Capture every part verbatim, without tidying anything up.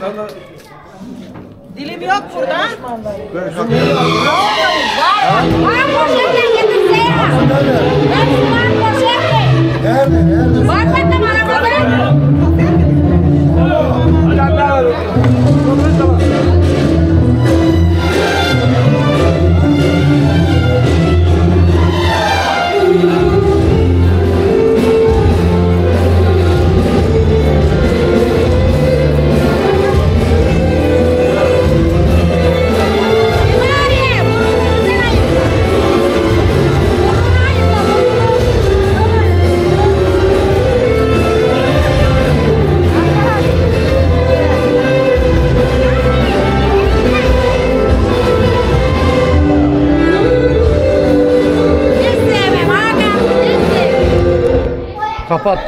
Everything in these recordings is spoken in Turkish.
Dilim yok burada. Var poşetle getirsene. Ben sular poşetle. Var mı da arabada? Kapat.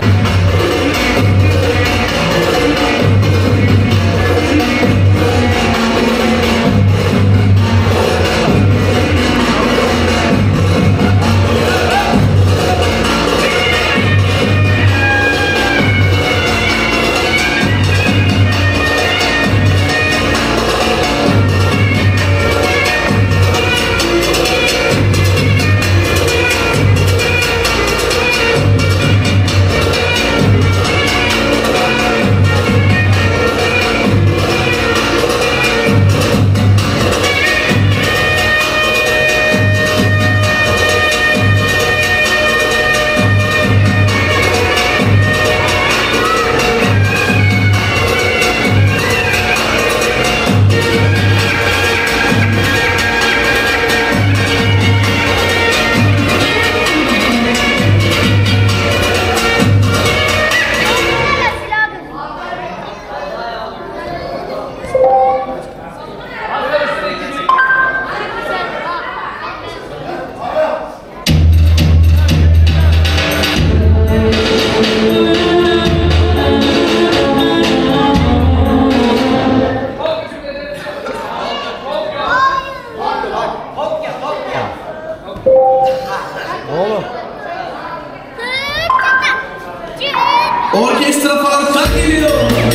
Orkestra Faruk'tan geliyor.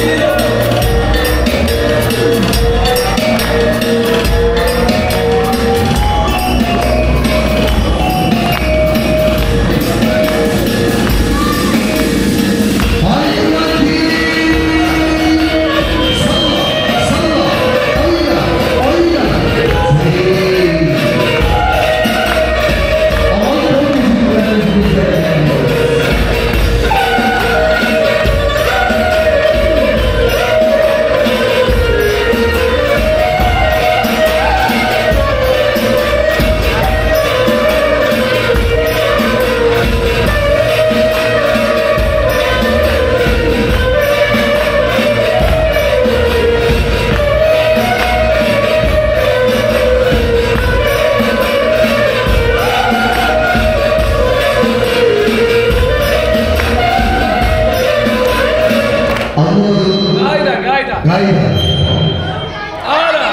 Gayda, gayda. Gayda. Ara.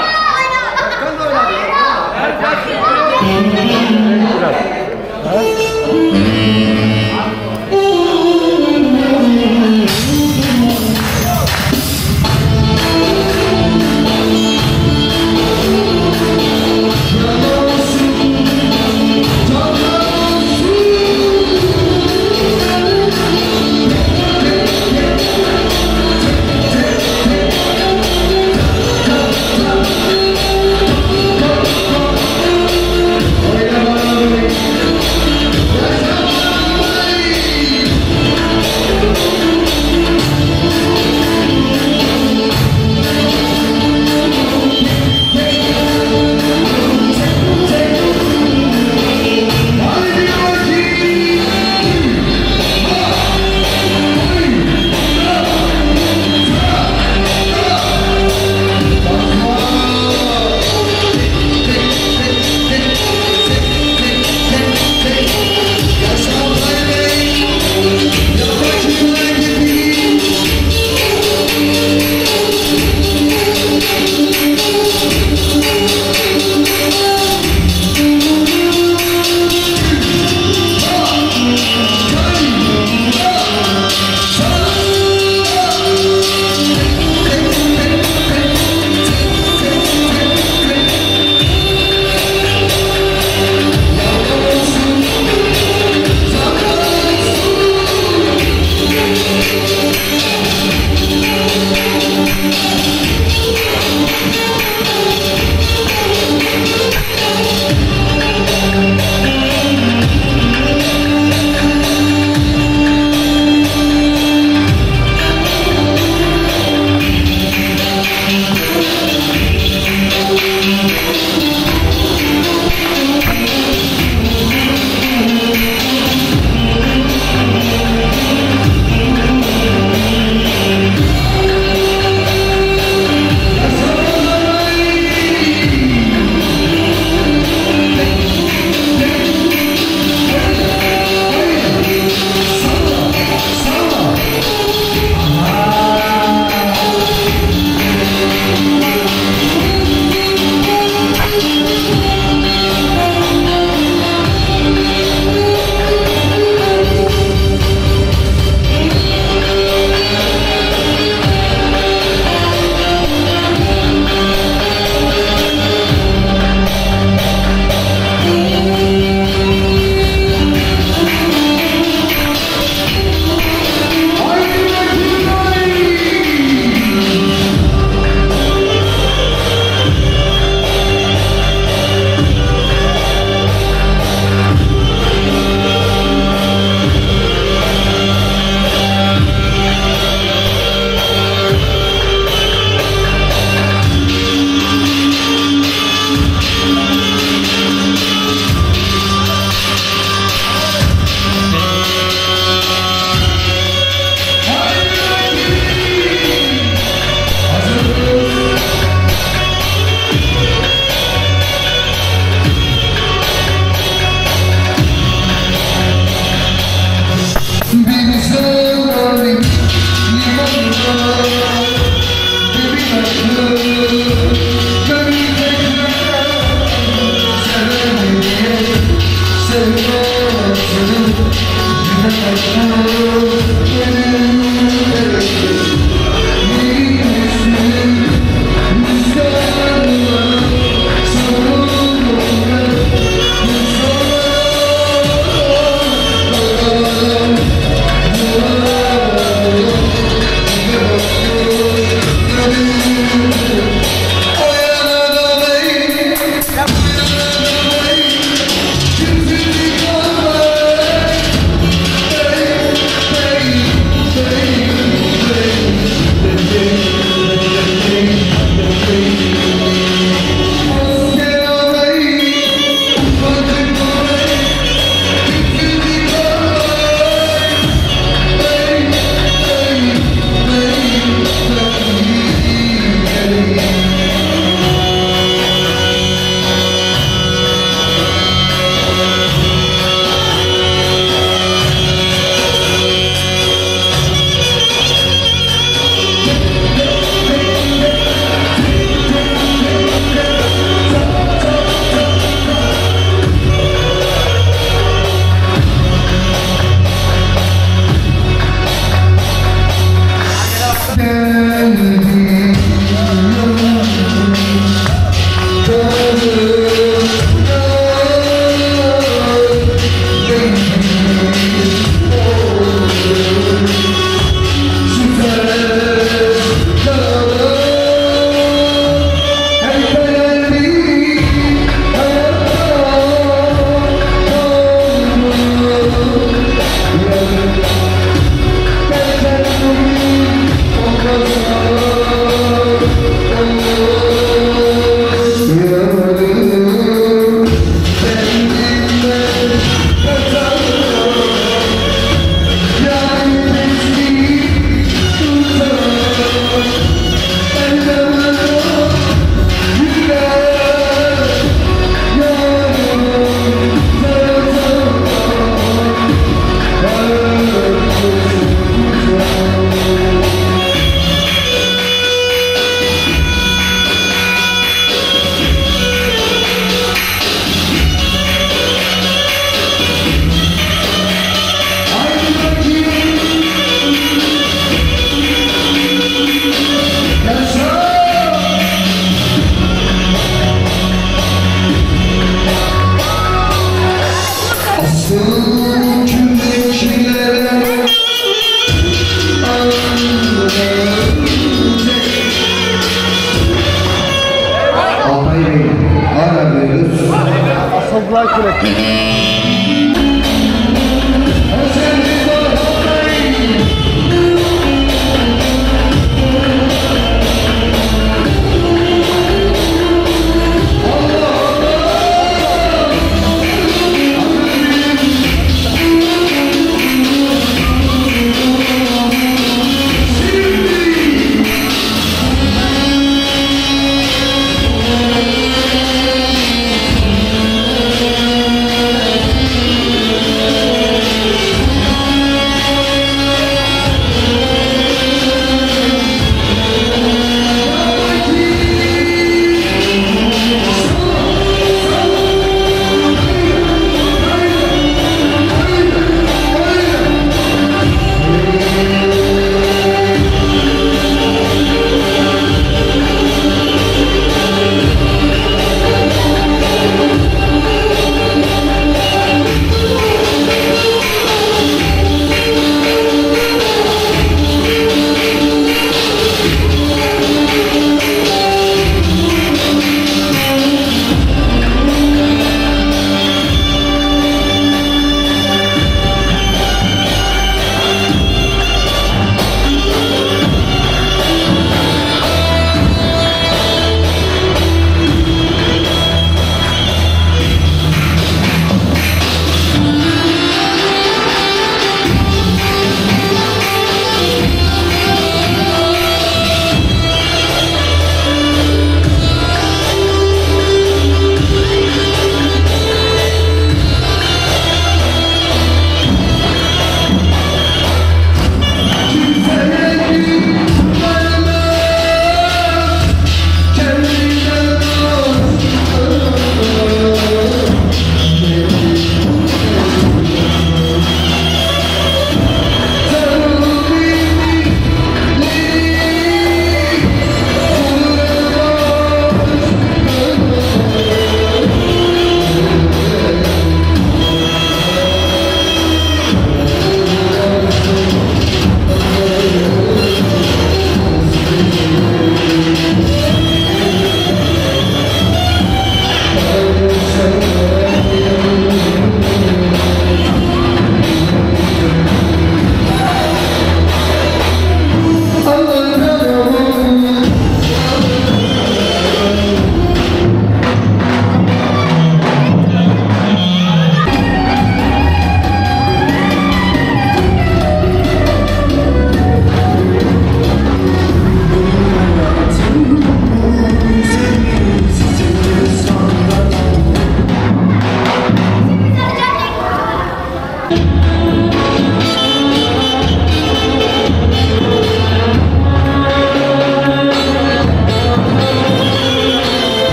Gayda.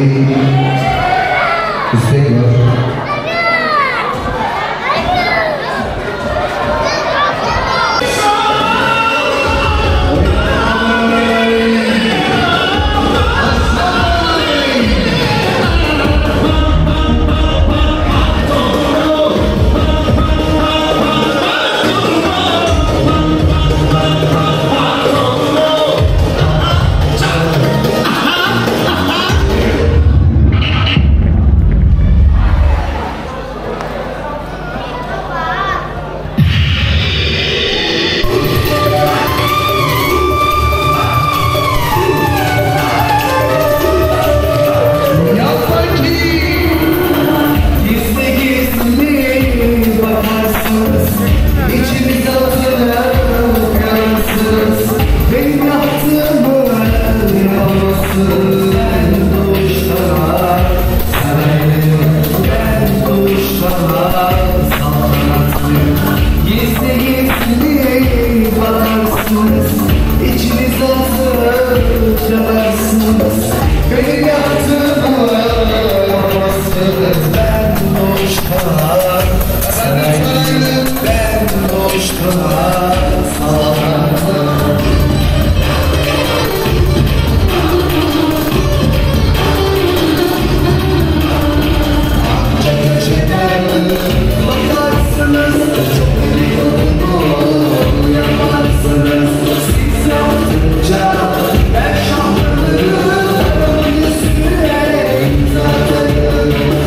İstek var.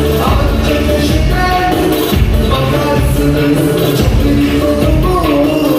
Çok iyi oldu bu.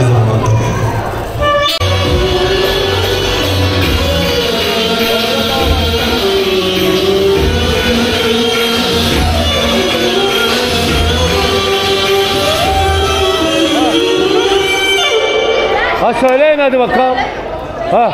Ha söyleyin hadi bakalım. Ha.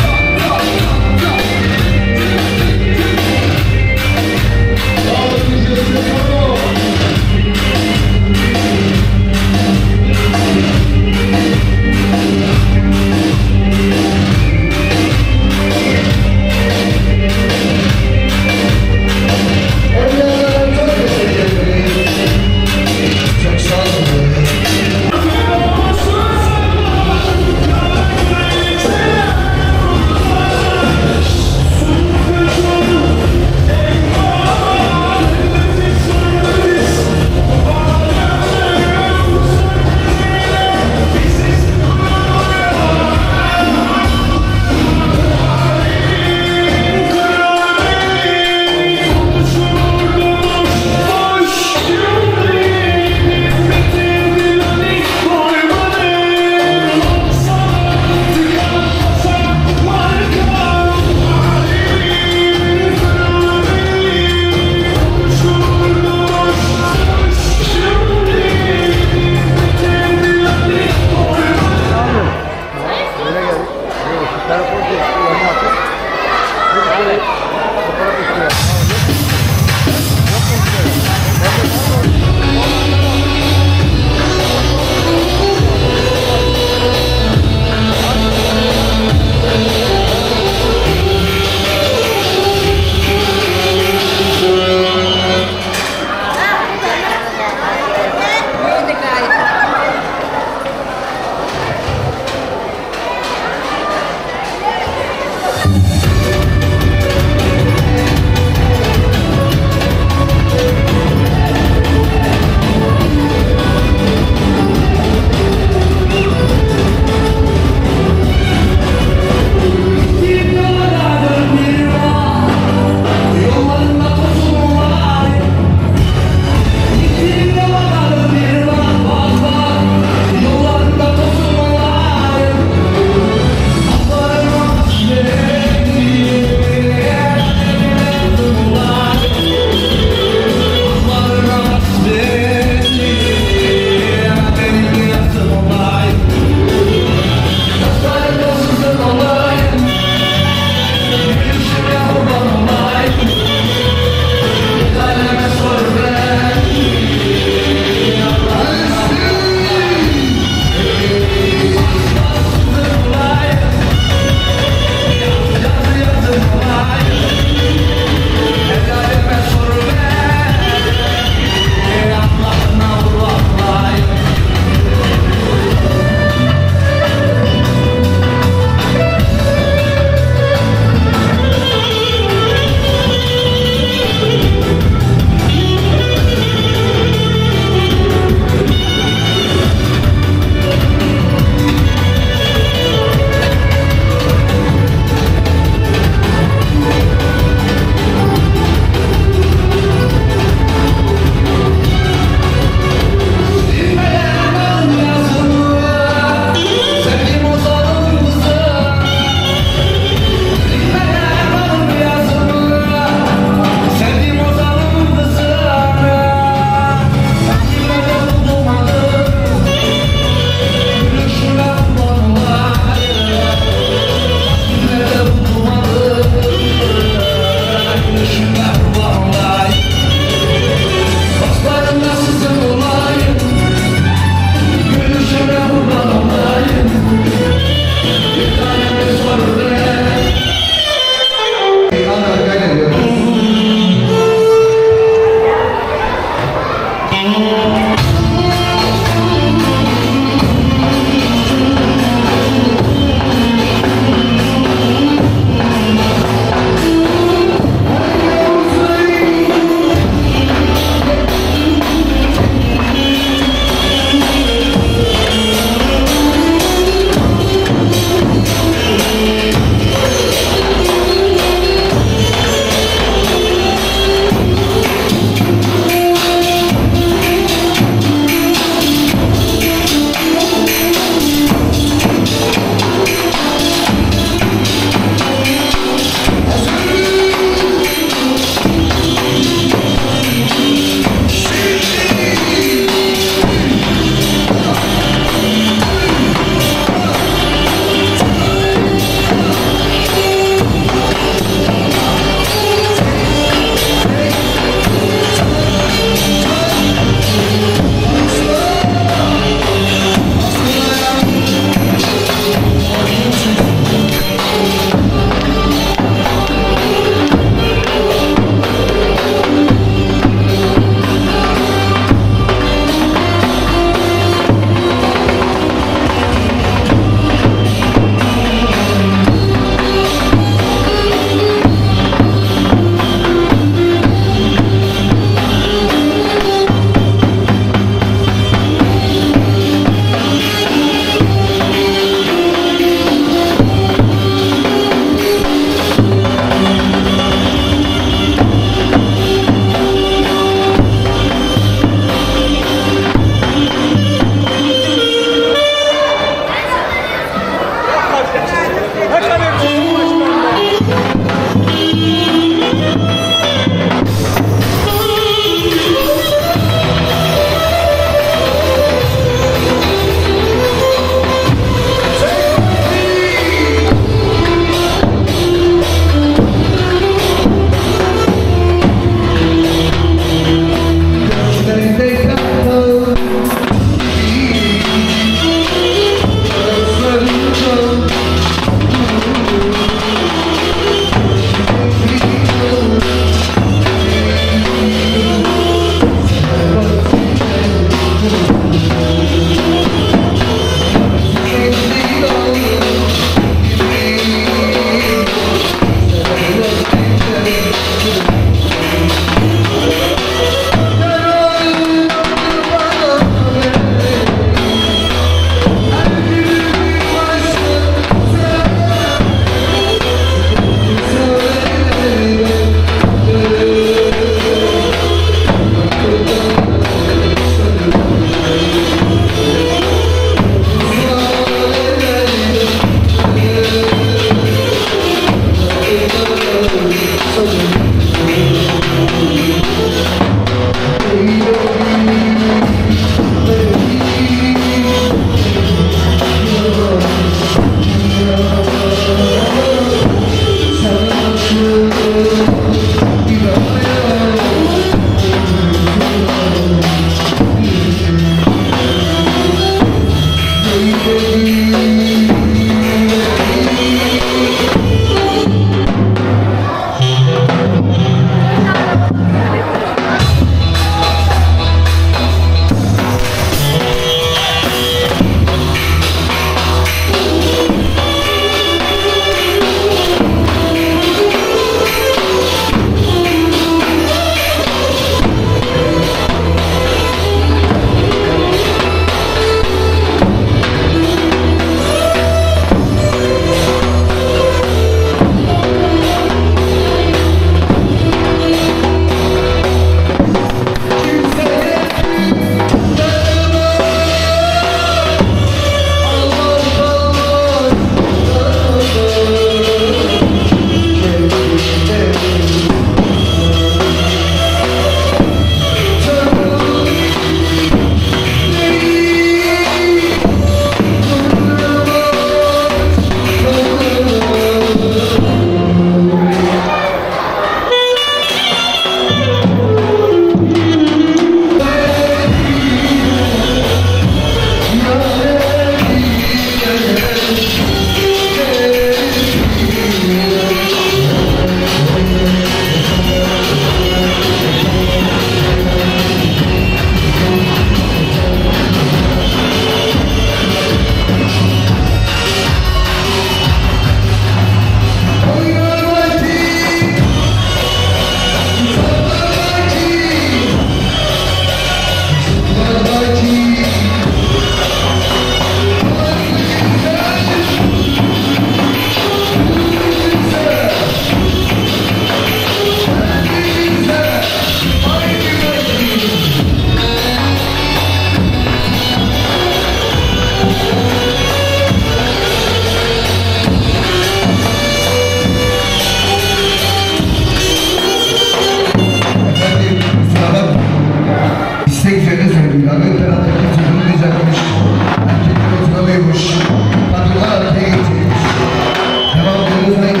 söyleyeyim. Ön taraftaki çözülmeyecekmiş. Erkekler oturamıyormuş. Kadınlar erkeğe geçecekmiş. Cevaplarınız neydi?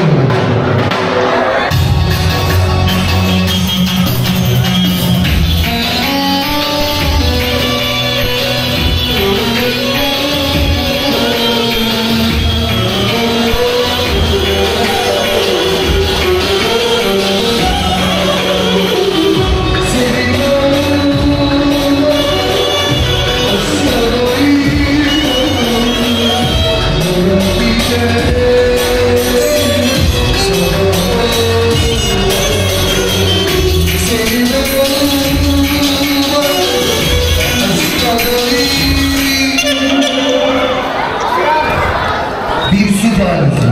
Bir süt ailesi.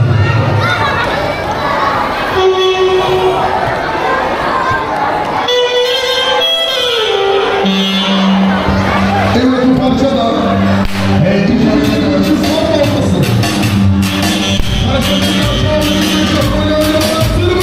Evet, bu parça da evet, bu parça da şu son olması. Parçanın yaşamını çok önemli olarak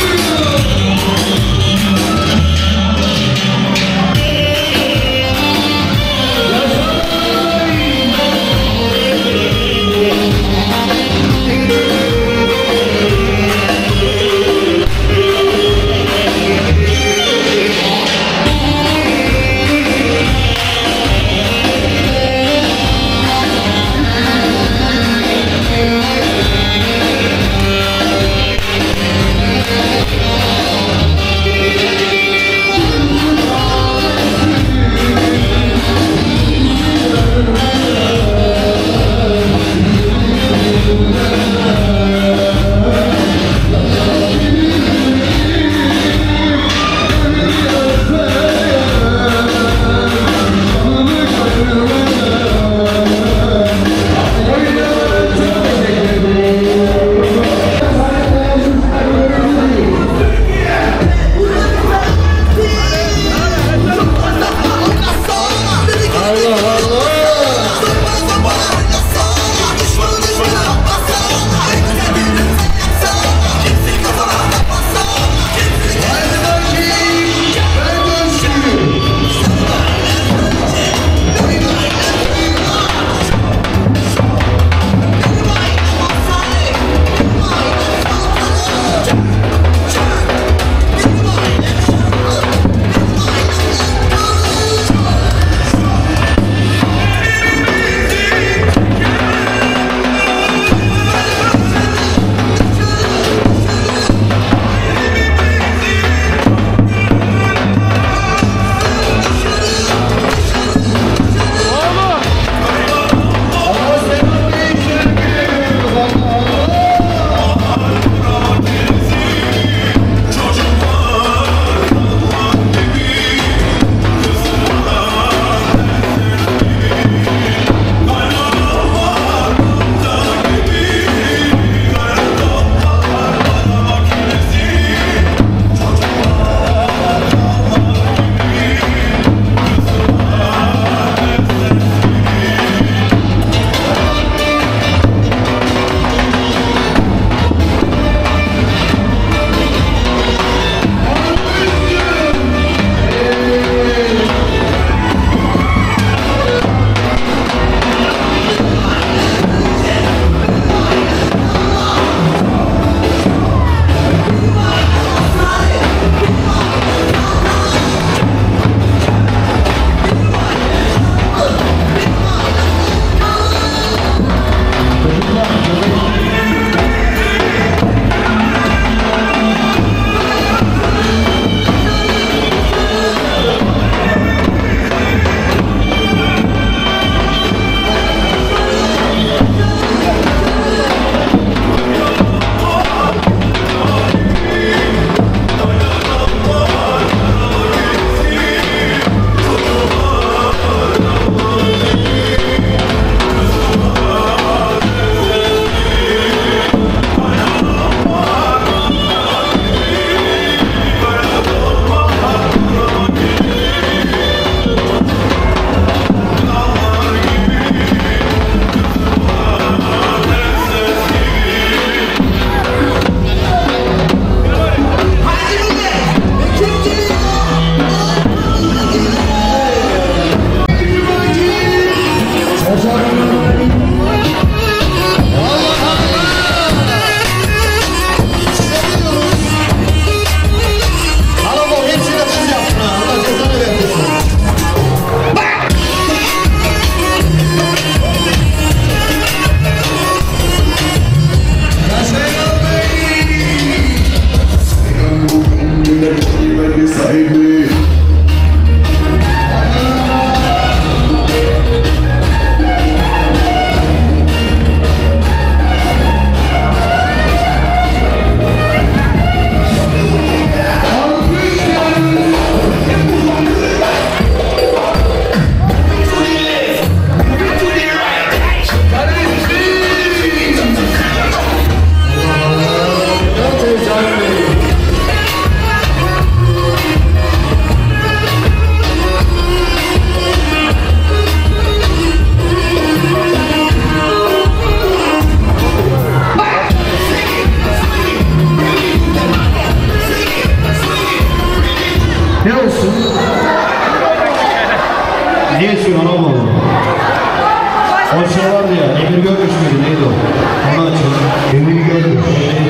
tamam oldu. O şey vardı ya, Emir görmüş müydü, neydi o? Onu açalım. Emir görmüş.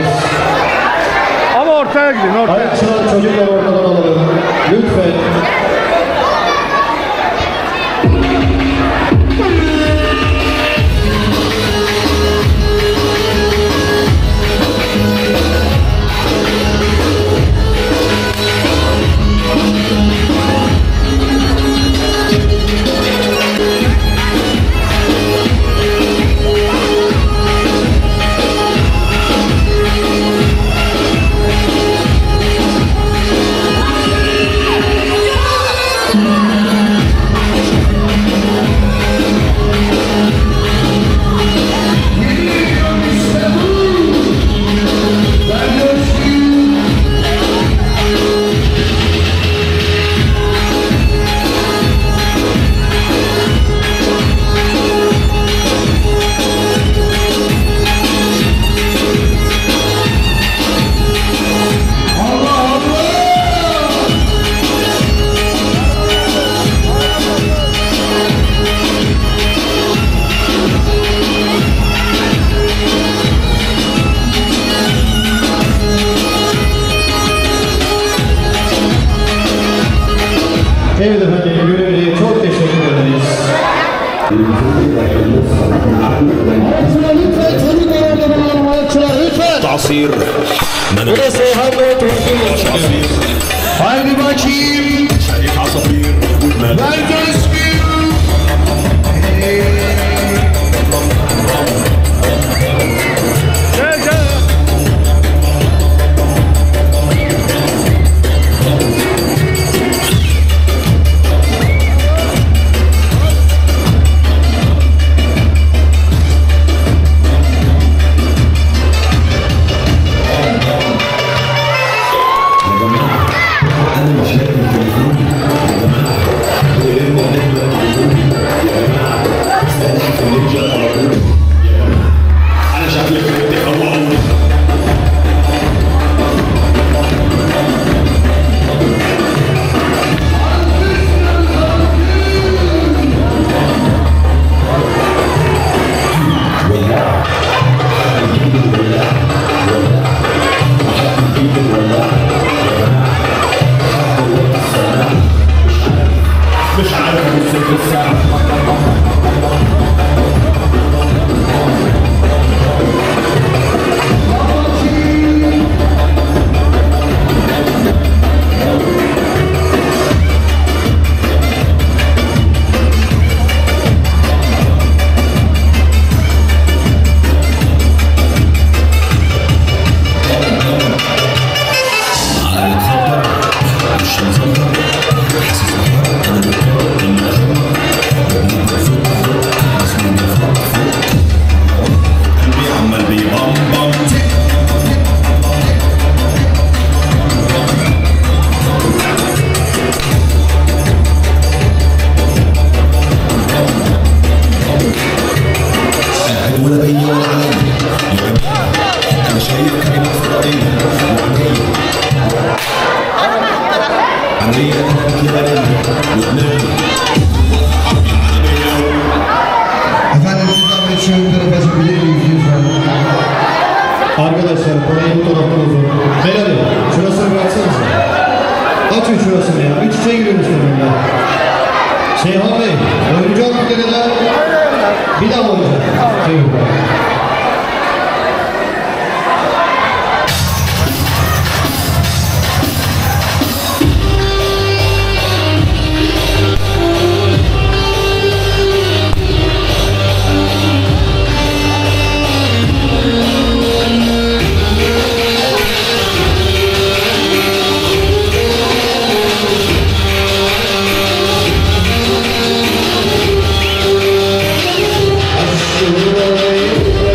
Ama ortaya gidin, ortaya. Hayır, çınar çocuklar ortadan alalım. Lütfen. Evet efendim, görevliye çok teşekkür ederiz. Lütfen çocuklar orada bulunan balıkçılar lütfen. تعصير Burası Hamlet Türkiye. Haydi bakayım. شريك عصافير Ben keskin. Gel gel. انا شكلك تخوف مش عارف امسك الساعه عمال بيبام بام قاعد ولا بيني ولا علي انا شايف كلمه فضائيه عمليه كده ودماغي Efendim lütfen bir şu tarafa bilir miyiz lütfen? Arkadaşlar burayı bu taraftan uzun. Beyler şurasını bir açsanıza. Açın şurasını ya. Bir çiçeğe giriyormuş önümde. Şeyhan Bey, oyuncu aldık dediler. Bir daha mı olacak? Şey yok. Aşkı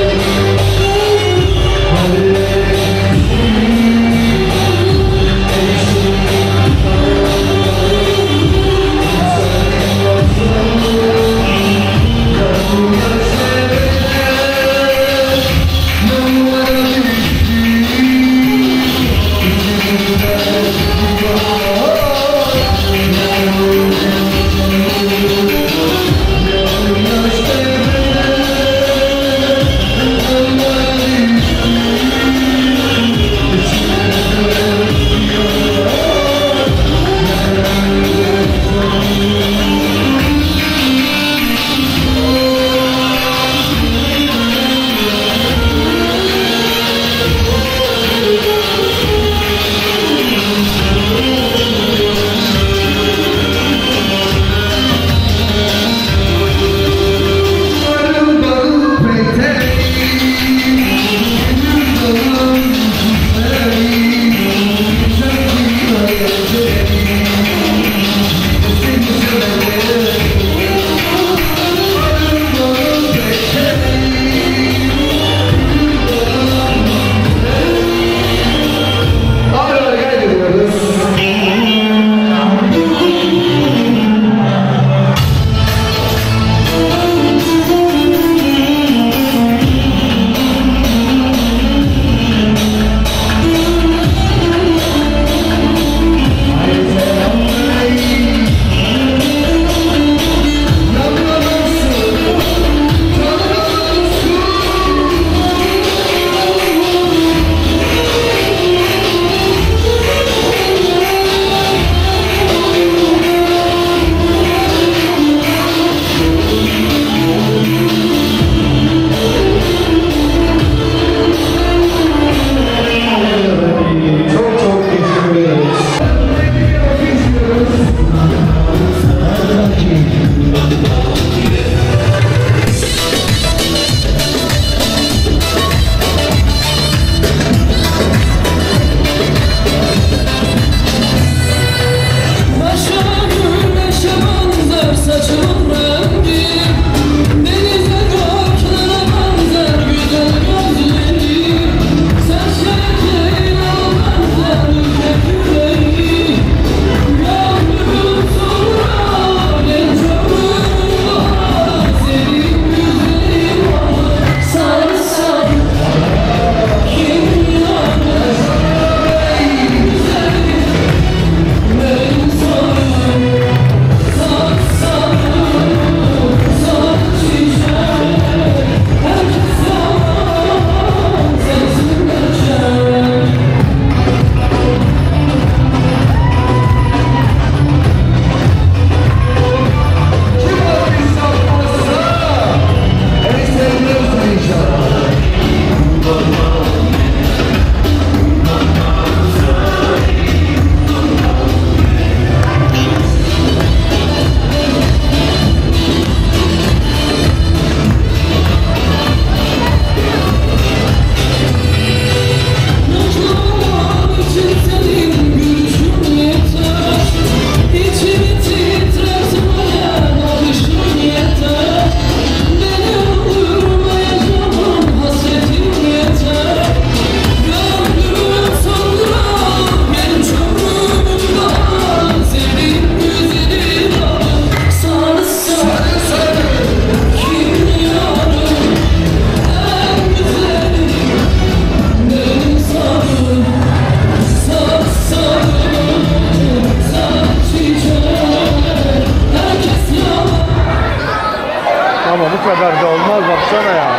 bu kadar da olmaz, baksana ya.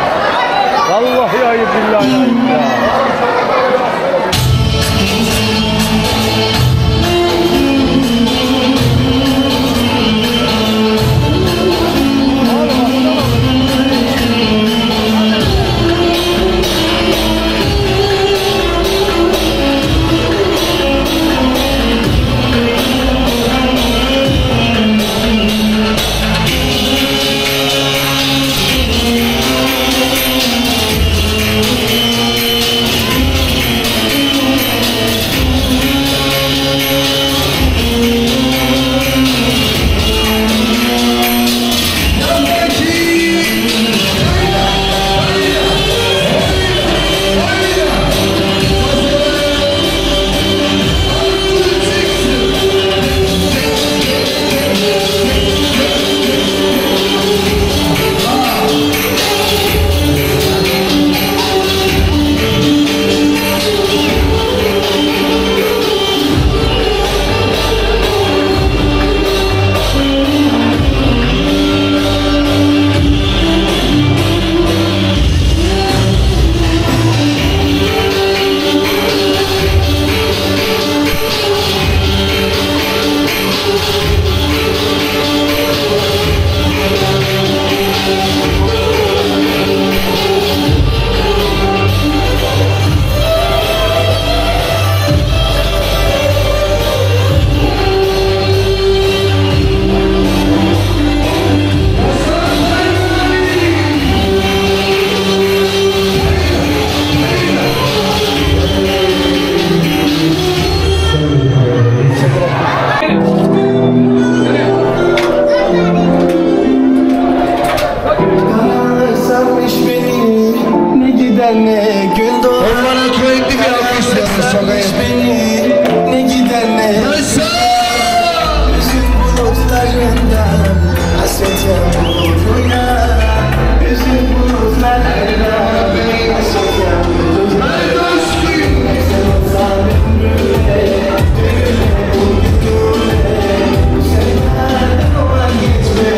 Vallahi ayıp, billahi ayıp ya.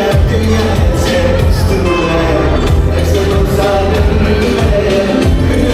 Yeah.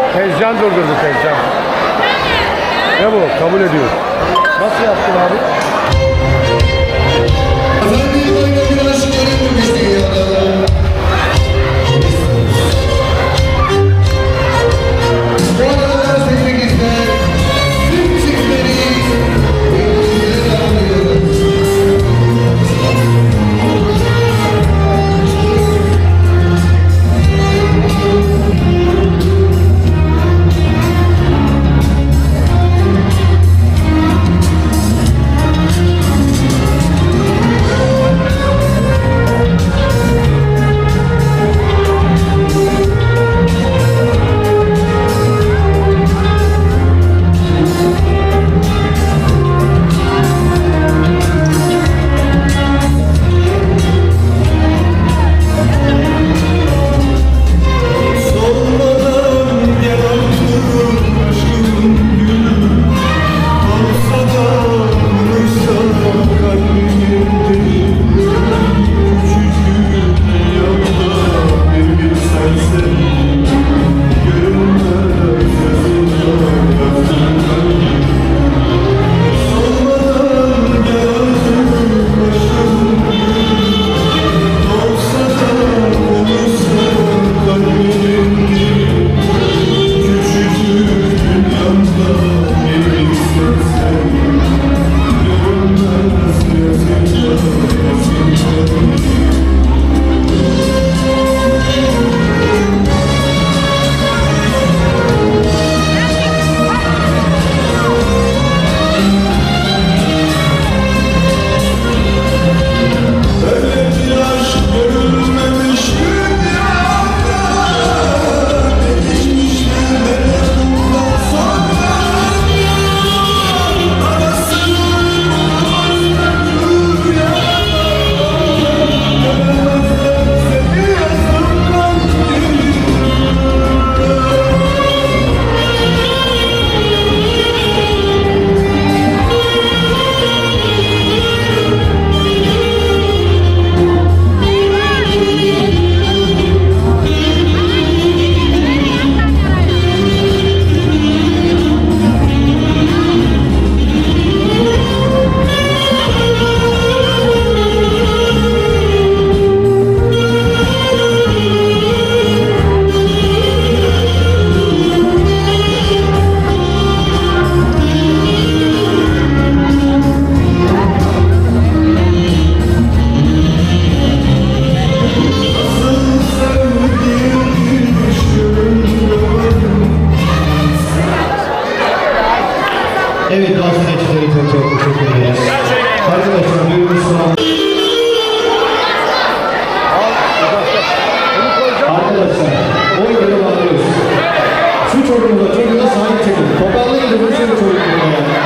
Tezcan durdurdu Tezcan. Ne bu? Kabul ediyor. Nasıl yaptın abi? Efendim oyuna bir aşık öğrenmemiş dünyada. Bu arada sekizde tüm çiftleri ülkeye alıyoruz. Evet, bazı seçimleri çok çok teşekkür ederiz. Arkadaşlar, duyduğunuz son. Arkadaşlar, on kere bağlıyoruz. Şu çocuğumuza, çocuğuna sahip çıkın. Toparlı gidin, bu sürü çocukluğuna yani.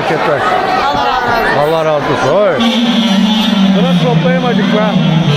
bereket versin. Allah razı olsun. Oy. Bırak toplayamadık be.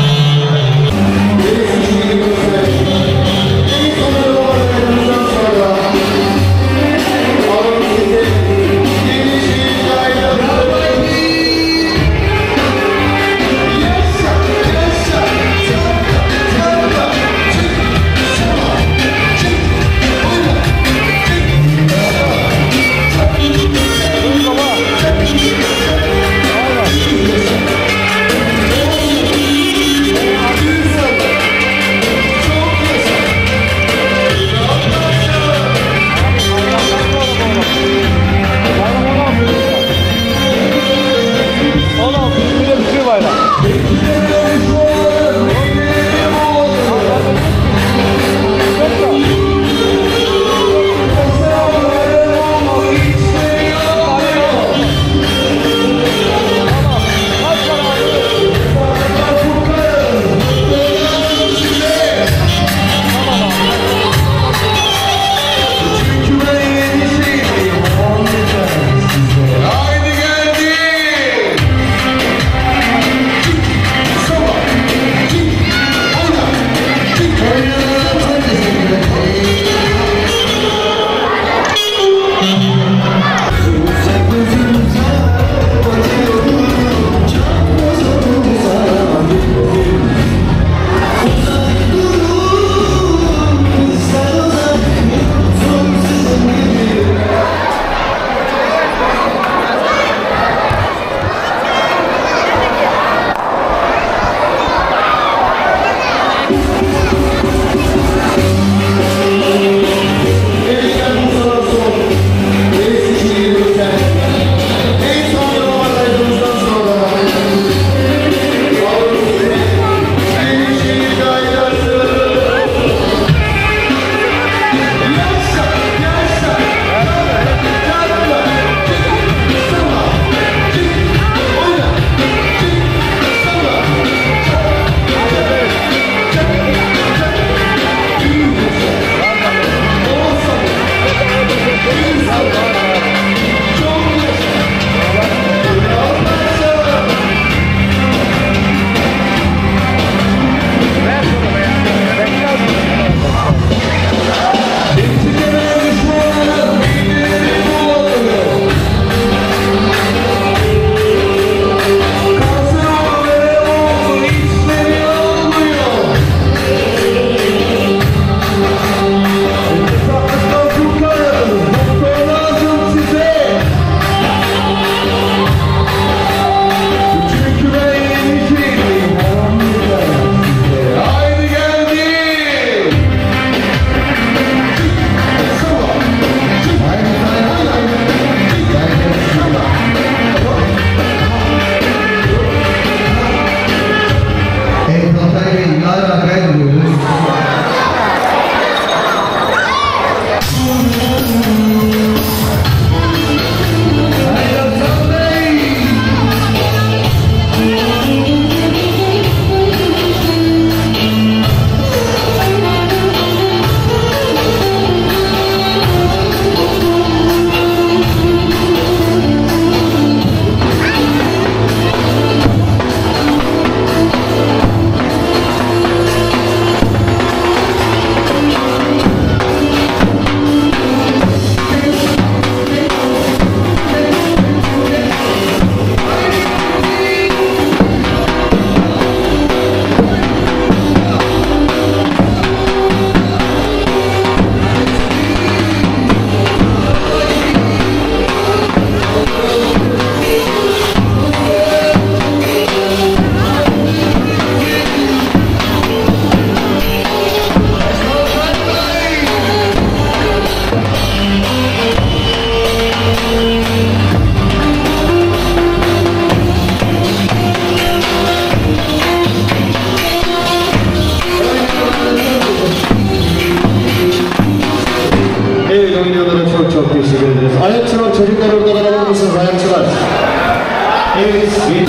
Ayakçılar, çocuklar orada alır mısınız ayakçılar? Evet.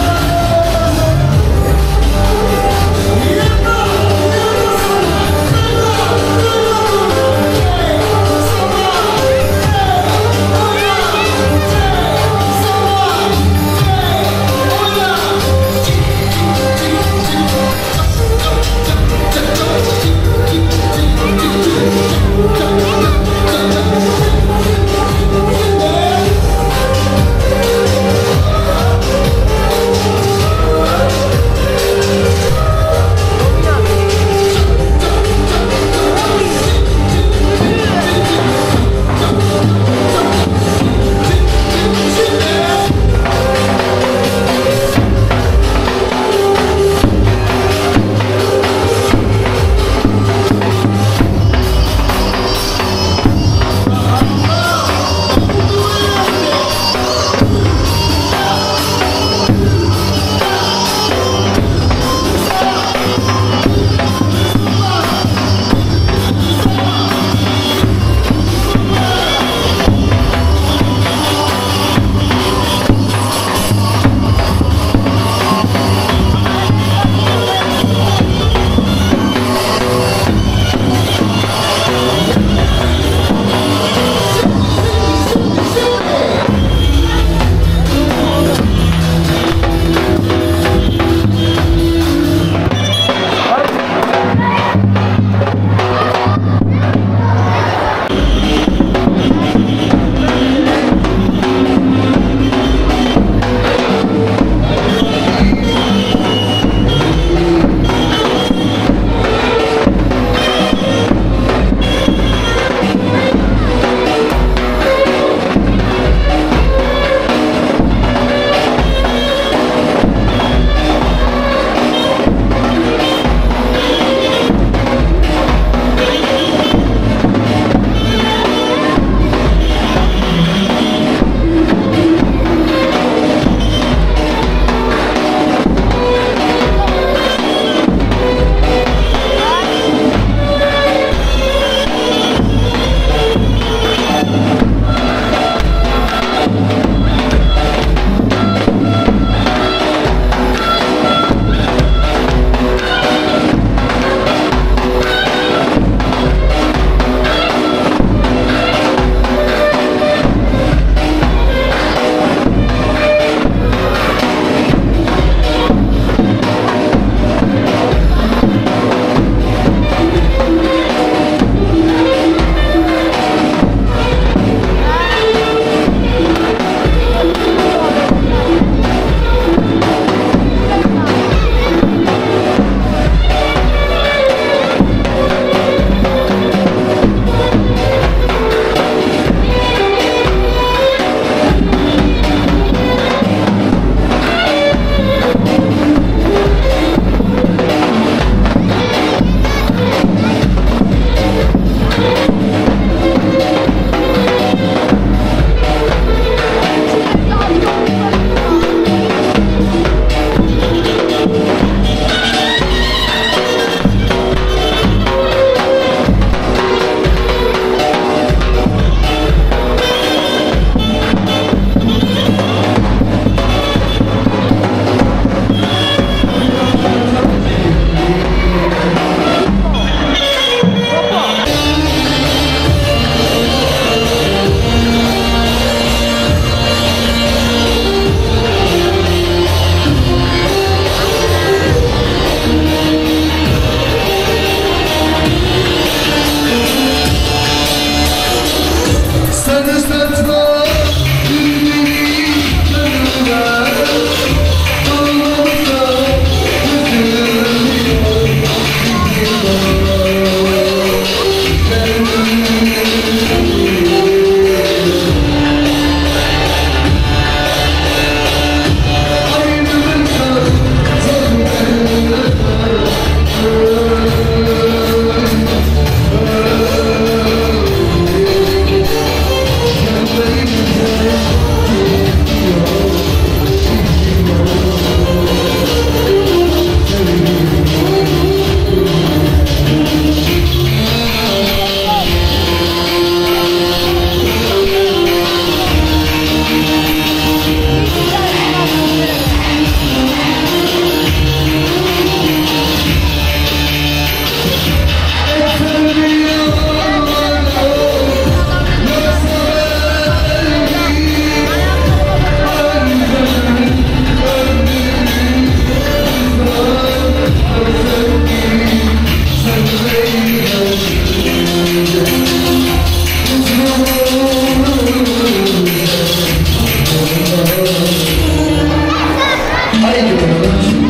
Haydi bakalım.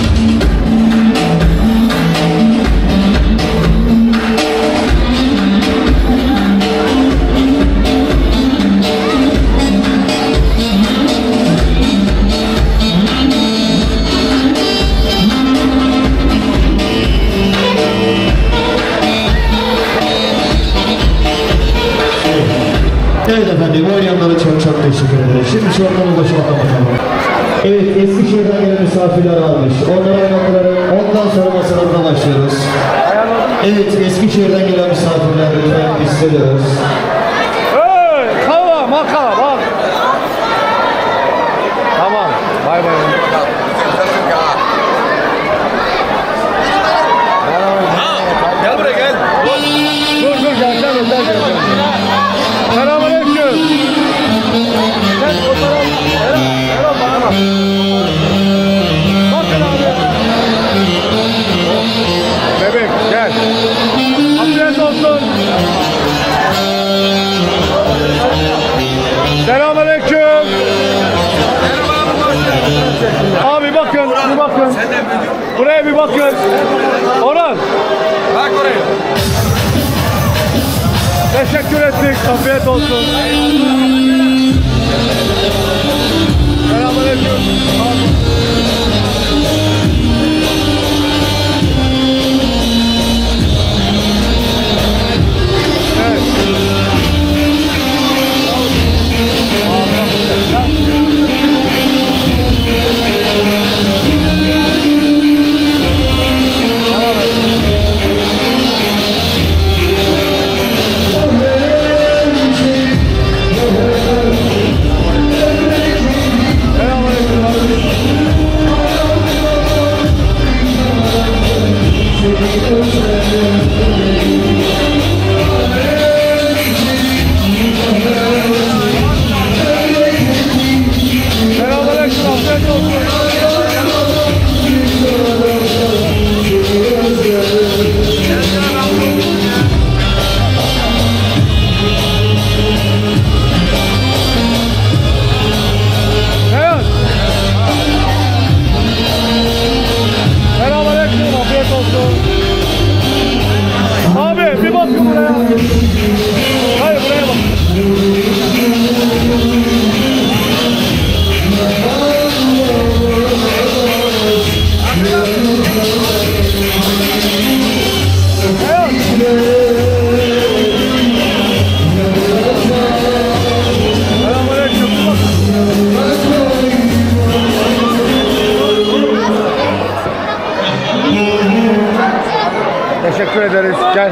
Evet efendim, oynayanlara çok çok teşekkür ederim. Şimdi şu ortamı başına kapatalım. Evet, Eskişehir'den gelen misafirler almış. Onlara oynattıları, ondan sonra masalarına başlıyoruz. Evet, Eskişehir'den gelen misafirler lütfen istediyoruz. Hey, kava, makala, bak. Tamam, bay bay. Gel buraya gel. Dur dur gel gel gel gel. Selamünaleyküm. Gel fotoğraf. Erol, Erol bana bak. Bakın abi. Bebek gel. Afiyet olsun. Selamünaleyküm. Abi bakın, bir bakın. Buraya bir bakın. Orhan. Bak oraya. Teşekkür ettik. Afiyet olsun. Selamünaleyküm. Evet. Selamünaleyküm. Afiyet olsun. Evet. Selamünaleyküm. Afiyet olsun. Abi bir bakın buraya. Hayır buraya bak. Teşekkür ederiz. Gel.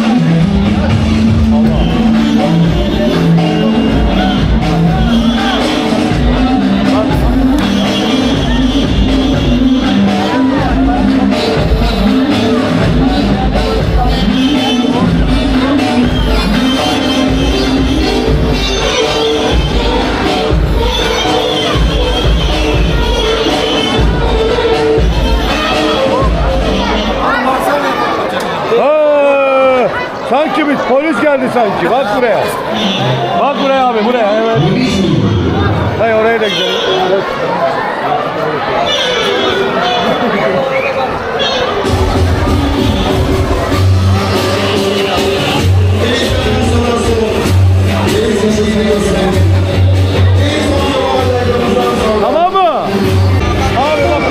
Sanki bir polis geldi sanki. Bak buraya. Bak buraya abi, buraya. Evet. Hayır, oraya da gidelim. Evet. Tamam mı? Abi bak.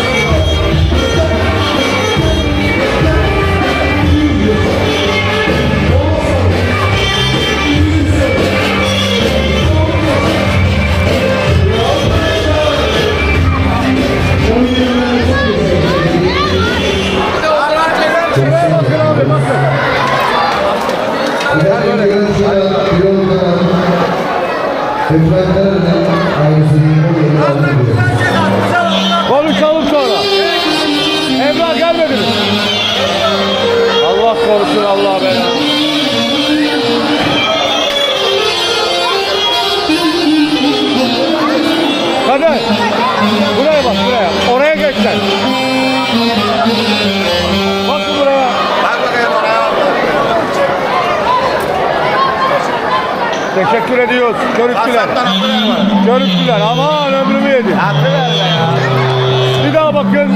Konuşalım sonra. Emrah gelmedi mi? Allah korusun, Allah belanı. Kader, buraya bak, buraya. Oraya geç sen. Bak buraya. Bak bakayım oraya. Teşekkür ediyoruz. Görüntüler. Görüntüler. Aman ömrümü yedi. Bir daha bakın.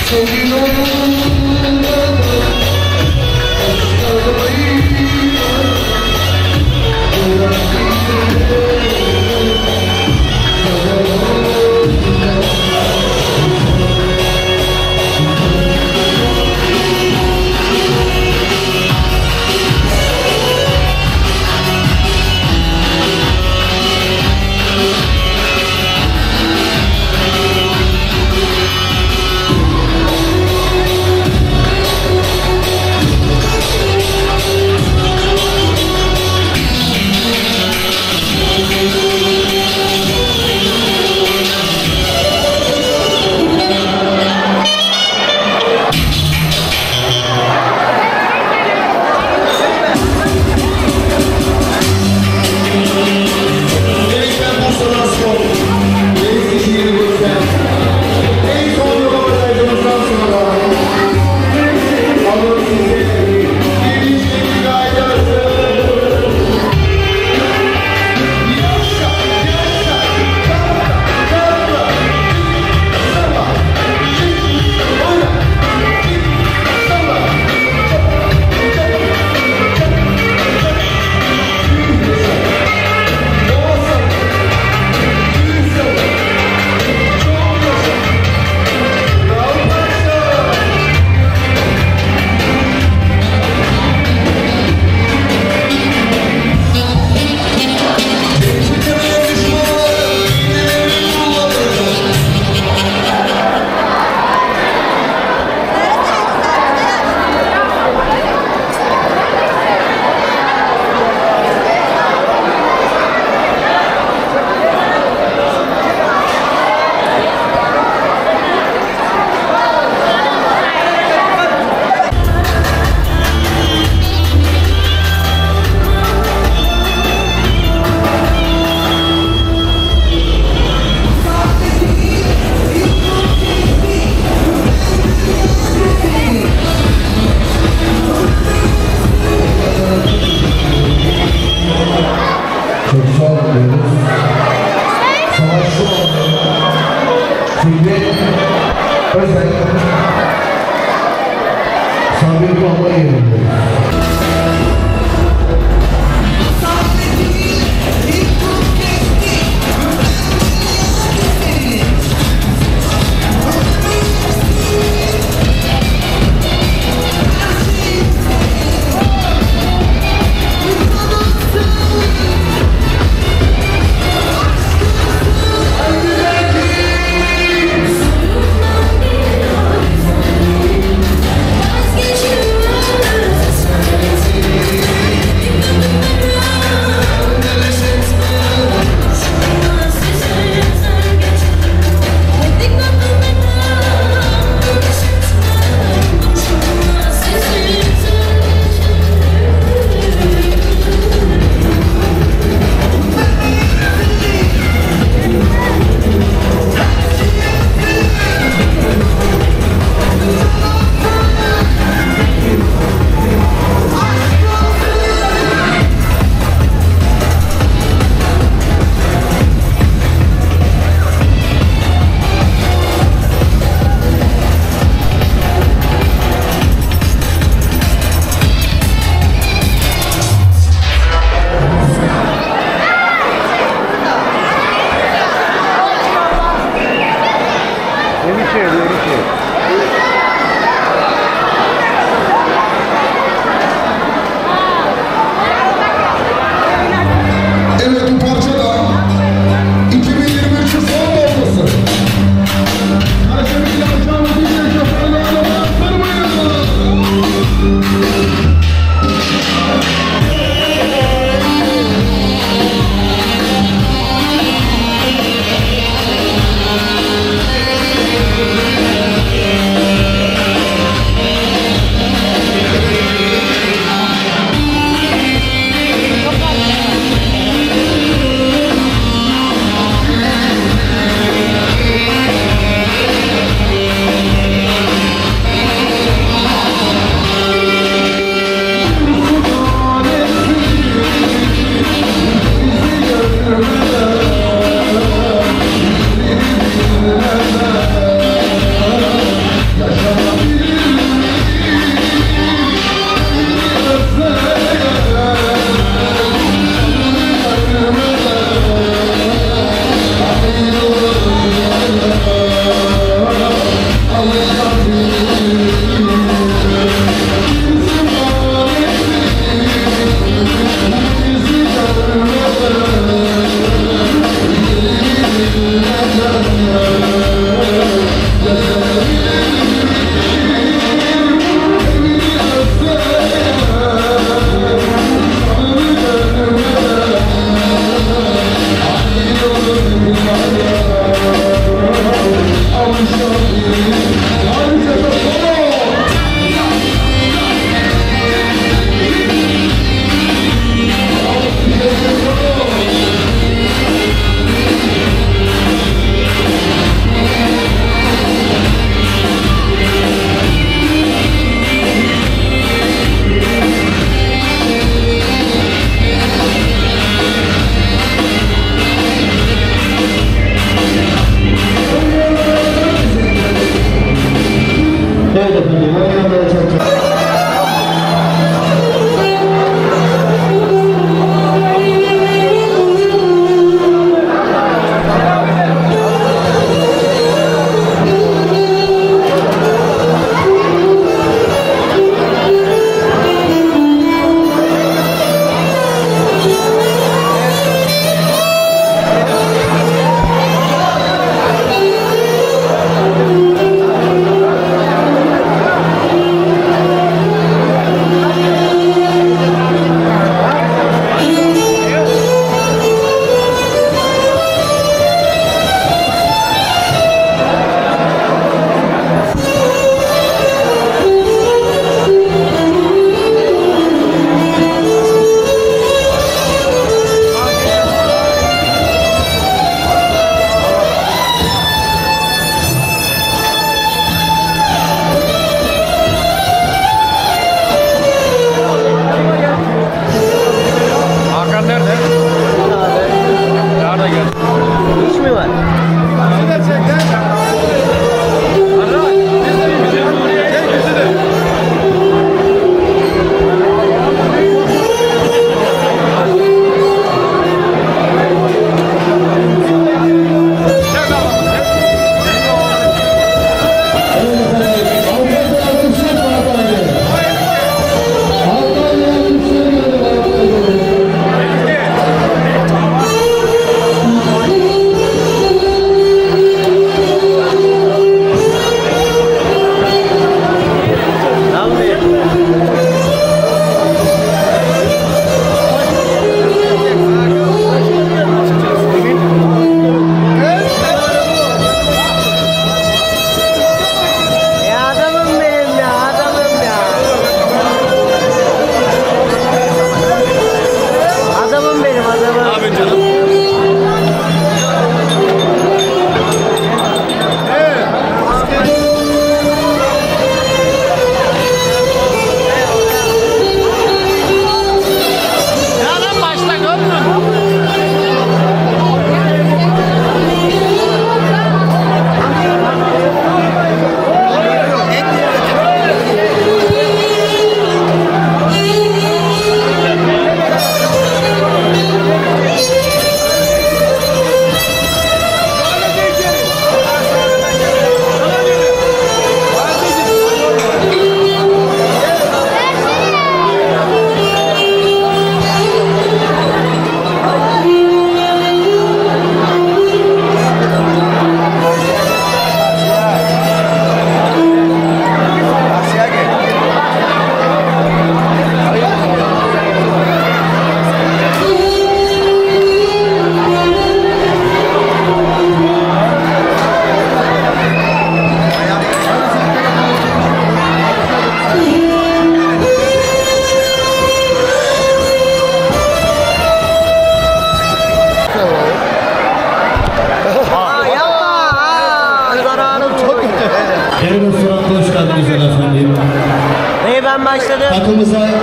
Thank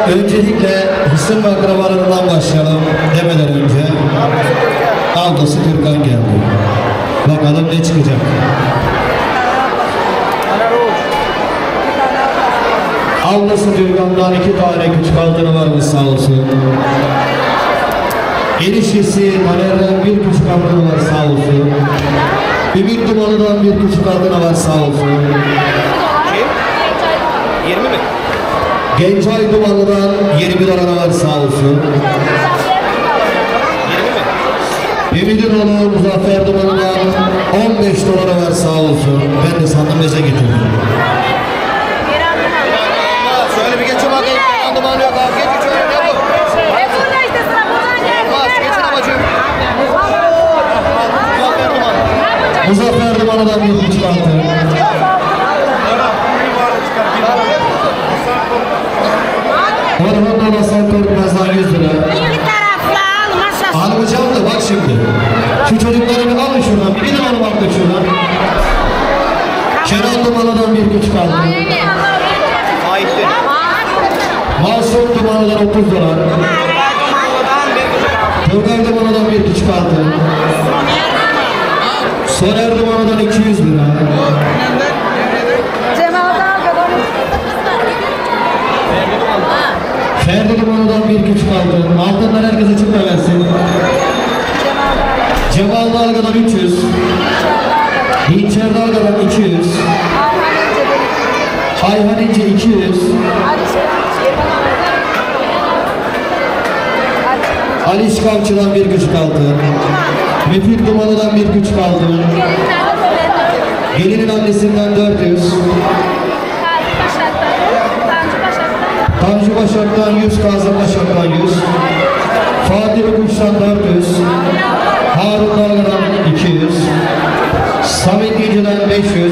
öncelikle Hüsnü ve akrabalarından başlayalım demeden önce ablası Türkan geldi. Bakalım ne çıkacak. Ablası Türkan'dan iki tane küçük altını varmış sağ olsun. Eniştesi Taner'den bir küçük altını var sağ olsun. Ümit Dumanı'dan bir küçük altını var sağ olsun. yirmi mi? Gencay Dumanlı'dan yirmi dolara var sağ olsun. Ümid'in oğlu Muzaffer Dumanı'dan on beş dolara var sağ olsun. Ben de sandım meze getirdim. Şöyle bir geçin bakayım. Dumanı yok abi. Geç geçin. Gel bu. E burada işte sıra buradan gel. Bas geçin amacım. Muzaffer Dumanı. Muzaffer Dumanı'dan bir küçük altı. Orhan Dolasal Korkmaz'dan yüz lira. İki taraflı al maşallah. Almayacağım da bak şimdi. Şu çocukları bir alın şuradan. Bir gidin onu baktık şuradan. Kenan Dumanı'dan bir küçük altı. Ayıptı. Masum Dumanı'dan otuz dolar. Turgay Dumanı'dan bir küçük altı. Soner Dumanı'dan iki yüz lira. Cemal'dan kadar. Ferdi Dumanı'dan bir küçük altın. Altından herkese çıkma versin. Cemal Dalga'dan üç yüz. Hinçer Dalga'dan iki yüz. Ayhan İnce iki yüz. Aliş Kamçı'dan bir küçük altın. Müfit Dumanı'dan bir küçük altın. Gelinin annesinden dört yüz. Tanju Başak'tan yüz, Kazım Başak'tan yüz. Fatih Kuş'tan dört yüz. Harun Dalga'dan iki yüz. Samet İnce'den beş yüz.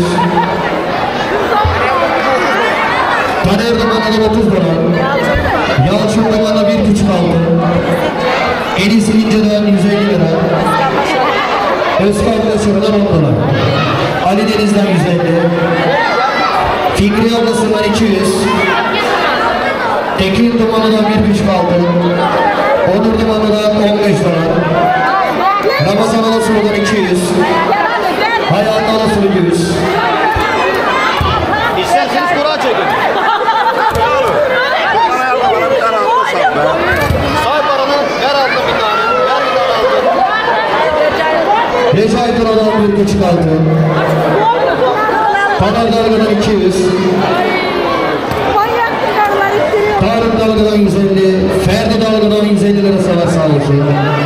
Taner Dumanı'dan otuz dolar. Yalçın Dumanı'na bir küçük altın. Enis İnce'den yüz elli lira. Özkan Başak'tan on dolar. Ali Deniz'den yüz elli. Fikri ablasından iki yüz. Tekin Dumanı'dan bir küçük altın. Onur Dumanı'dan on beş dolar. Ramazan Alasılı'dan iki yüz. Hayat Alasılı yüz. İsterseniz kura çekin. Say paranı. Ver altın bir tane. Ver bir tane altın. Recai Tuna'dan bir küçük altın. Taner Dalga'dan iki yüz. Tarık Dalga'dan yüz elli. Ferdi Dalga'dan yüz elli lira savaş sağ olsun.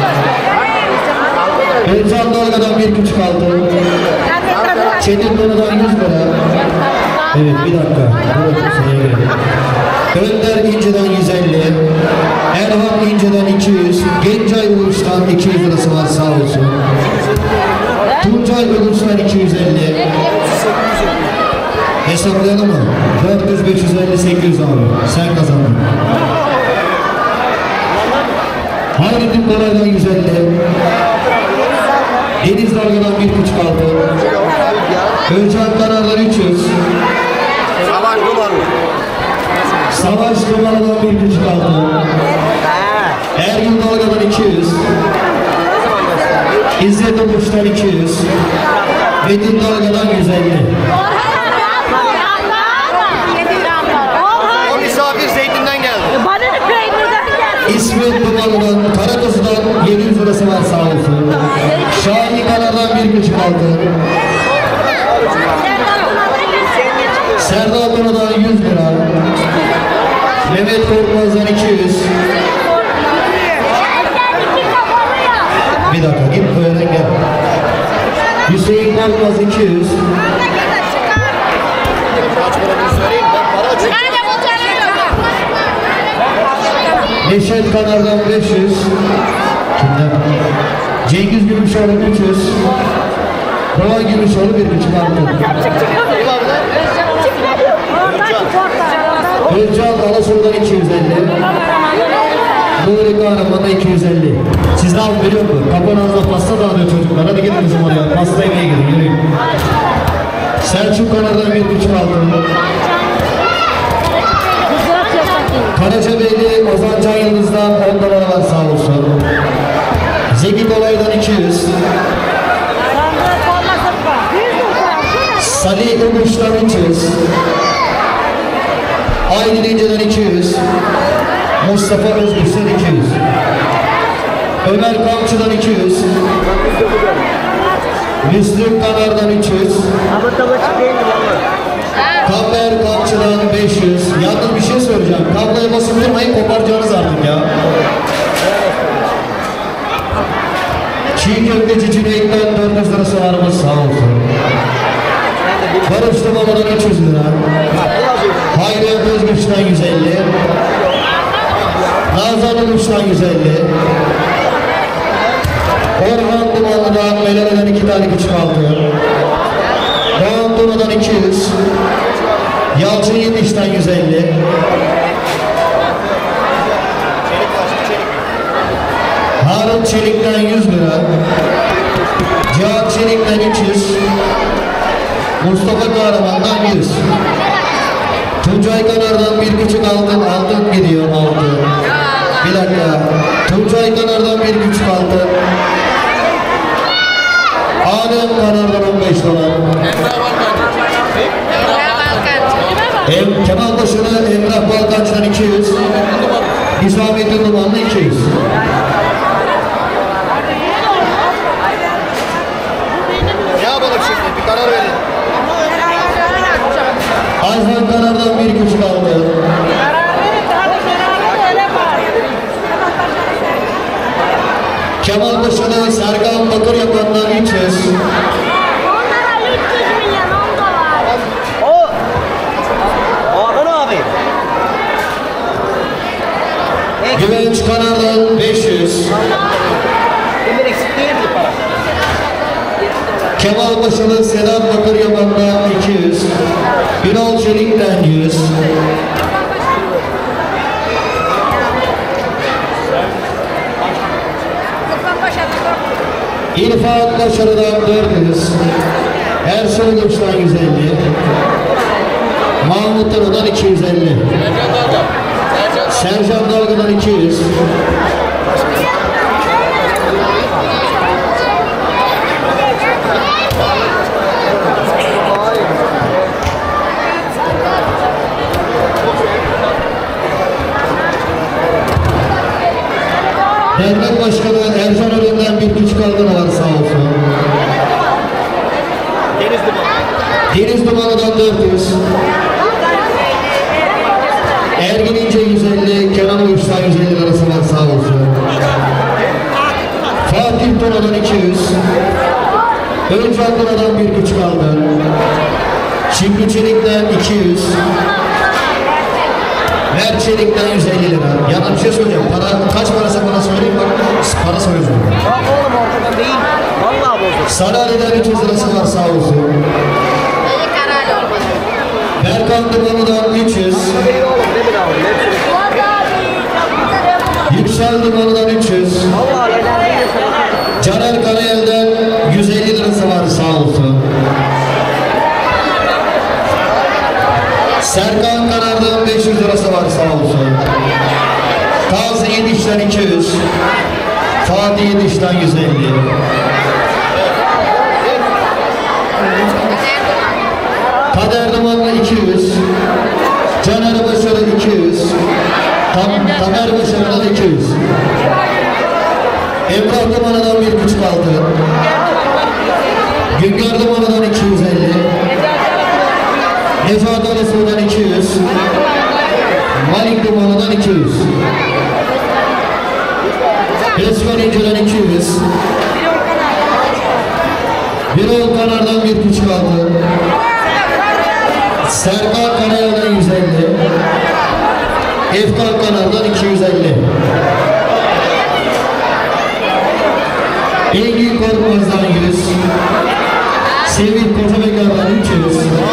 Özcan Dalga'dan bir küçük altın. Çetin Dalga'dan yüz lira. Evet bir dakika. Burası sıraya girelim. Önder İnce'den yüz elli. Erhan İnce'den iki yüz. Gencay Uğurç'tan iki yüz lirası var sağ olsun. Tuncay Uğurç'tan iki yüz elli. Hesaplayalım mı? dört yüz, beş yüz elli, sekiz yüz abi. Sen kazandın. Hayrettin Kolay'dan yüz elli. Deniz Dalga'dan bir küçük altın. Özcan Kanar'dan üç yüz. Savaş Dumanı. Savaş Dumanı'dan bir küçük altın. Ergün Dalga'dan iki yüz. İzzet Oluş'tan iki yüz. Metin Dalga'dan yüz elli. O misafir Zeytin'den geldi. İsmet Dumanı'dan, Karakasu'dan yedi yüz lirası var sağ olsun. Şahin Kanar'dan bir küçük altın. Serdar Dumanı'dan yüz lira. Mehmet Korkmaz'dan iki yüz. Bir dakika git böyle gel. Hüseyin Korkmaz iki yüz. Kaç para bir söyleyeyim ben para açayım. Neşet Kanar'dan beş yüz. Kimden? Cengiz Gümüşoğlu üç yüz. Roman Gümüşoğlu bir küçük altın. Özcan Alasolu'dan iki yüz elli. Nuri Kahraman'dan iki yüz elli. Siz ne yapın biliyor musun? Kapanağınızda pasta dağılıyor çocuklar. Hadi gidin bizim oraya. Pasta yemeye gidin. Yürüyün. Selçuk Kanar'dan bir küçük altın. Karacabeyli Ozan Can Yıldız'dan on numara var sağ olsun. Zeki Dolay'dan iki yüz. Salih Umuş'tan üç yüz. Aydın İnce'den iki yüz. Mustafa Özgür'den iki yüz. Ömer Kamçı'dan iki yüz. Müslüm Kanar'dan üç yüz. Kamber Kamçı'dan beş yüz. Yalnız bir şey söyleyeceğim. Kabloya basıp durmayın, koparacağınız artık ya. Çiğ köfteci Cüneyt'ten dört yüz lira soğanımız sağ olsun. Barış Dumanı'dan üç yüz lira. Hayri Özgür'den yüz elli. Nazan Uluç'tan yüz elli. Orhan Dumanlı'dan Melene'den iki tane küçük altı. Doğan Duman'dan iki yüz. Yalçın Yetiş'ten yüz elli. Harun Çelik'ten yüz lira. Cihat Çelik'ten üç yüz. Mustafa Kahraman'dan yüz. Tuncay Kanar'dan bir küçük altın, altın gidiyor altın. Bir dakika. Tuncay Kanar'dan bir küçük altın. Adem Kanar'dan on beş dolar. Em, Kemal Başı'na Emrah Balkancı'dan iki yüz. Nizamettin Dumanlı iki yüz. Ne yapalım şimdi? Bir karar verin. Ayhan Kanar'dan bir küçük aldı. Kemal Başı'na Serkan Bakır Yapan'dan üç yüz. Güvenç Kanar'dan beş yüz. Kemal Paşa'nın Sedat Bakır Yaman'dan iki yüz. Birol Çelik'ten yüz. İrfan Başarı'dan dört yüz. Ersoy Uç'tan yüz elli. Mahmut Tanı'dan iki yüz elli. Sercan Dalga'dan iki yüz. Dernek Başkanı Ercan Ölüm'den bir küçük aldığına var sağ olsun. Deniz Dumanı. Deniz Dumanı'dan dört yüz. Ergin İnce yüz elli, Kenan Uç'tan yüz elli arası var sağ olsun. Fatih Tuna'dan iki yüz. Öncan Tuna'dan bir küçük aldı. Çimli Çelik'ten iki yüz. Mert Çelik'ten yüz elli lira. Yana bir şey söyleyeceğim. Para, kaç parası bana söyleyeyim bak. Para soruyorsun. Bak oğlum ortadan değil. Vallahi bozuk. Sarıali'den üç yüz lirası var sağ olsun. Berkan Dumanı'dan üç yüz. Yüksel Dumanı'dan üç yüz. Caner Karayel'den yüz elli lirası var sağ olsun. Serkan Kanar'dan beş yüz lirası var sağ olsun. Tazi Yediş'ten iki yüz. Fatih Yediş'ten yüz elli. Kader Dumanlı iki yüz. Caner Başarı iki yüz. Tam, Tamer Başarı'dan iki yüz. Emrah Dumanı'dan bir küçük altı. Güngör Dumanı'dan iki yüz elli. Necat Arasu'dan iki yüz. Malik Dumanı'dan iki yüz. Resmen İnce'den iki yüz. Birol Kanar'dan bir küçük aldı. Serkan Karayel'den yüz elli. Efkan Kanar'dan iki yüz elli. Engin Korkmaz'dan yüz. Sevil Kocabekar'dan üç yüz.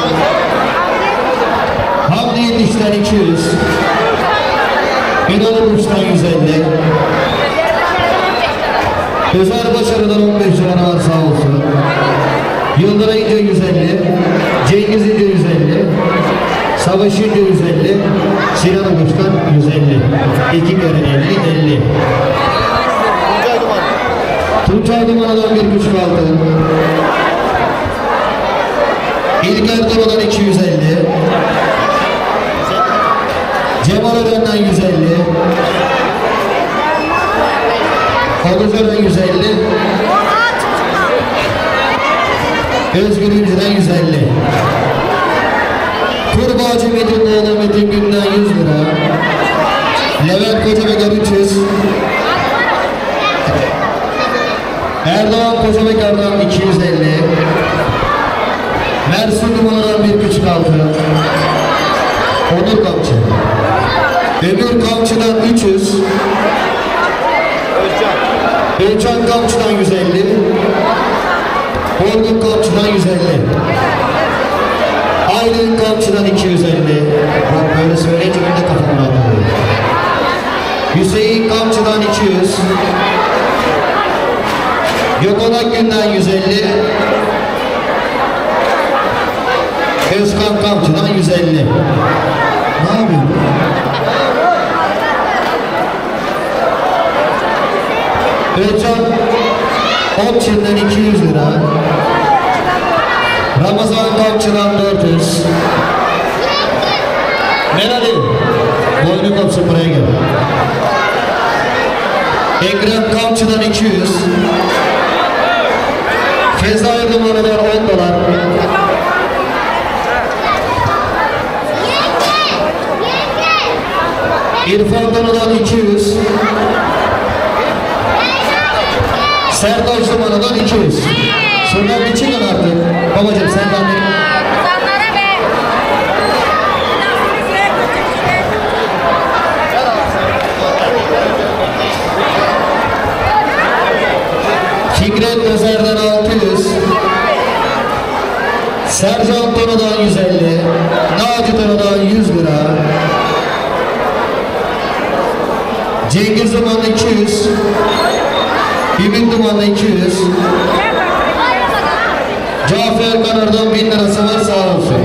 Hamdi Yetiş'ten iki yüz. Binali Uç'tan yüz elli. Özer Başarı'dan on beş lira var sağ olsun. Yıldıray İnce yüz elli. Cengiz İnce yüz elli. Savaşınca yüz elli, Sinan Uçkan yüz elli. İki kere elli, elli. Tuncay Duman'dan bir güç kaldı. İlker Duman'dan iki yüz elli. Cemal Ören'den yüz elli. Oğuz Ören yüz elli. Özgür Üncü'den yüz elli. Kurbağacı Metin Oğlu Metin Gün'den yüz lira. Levent Kocabekar üç yüz. Erdoğan Kocabekar'dan iki yüz elli. Mersin Duman'dan bir güç kaldı. Onur Kamçı. Ömür Kamçı'dan üç yüz. Özcan Kamçı'dan yüz elli. Orgun Kamçı'dan yüz elli. Aylin Kamçı'dan iki yüz elli. Bak böyle söyleyince ben de kafamı rahatladım. Hüseyin Kamçı'dan iki yüz. Gökhan Akgün'den yüz elli. Özkan Kamçı'dan yüz elli. Ne yapıyorsun? Özcan Opçin'den iki yüz lira. Ramazan Kamçı'dan dört yüz. Merali boynu kopsun buraya gel. Ekrem Kamçı'dan iki yüz. Fezai Dumanı'dan on dolar. İrfan Dumanı'dan iki yüz. Sertaç Dumanı'dan iki yüz. Şuradan bir çıkın artık. Babacım sen de anlayın. Fikret Özer'den altı yüz. Sercan Tonu'dan yüz elli. Naci Tonu'dan yüz lira. Cengiz Duman'dan iki yüz. Bimin Duman'dan iki yüz. Cafer Kanar'dan bin lirası var, sağ olsun.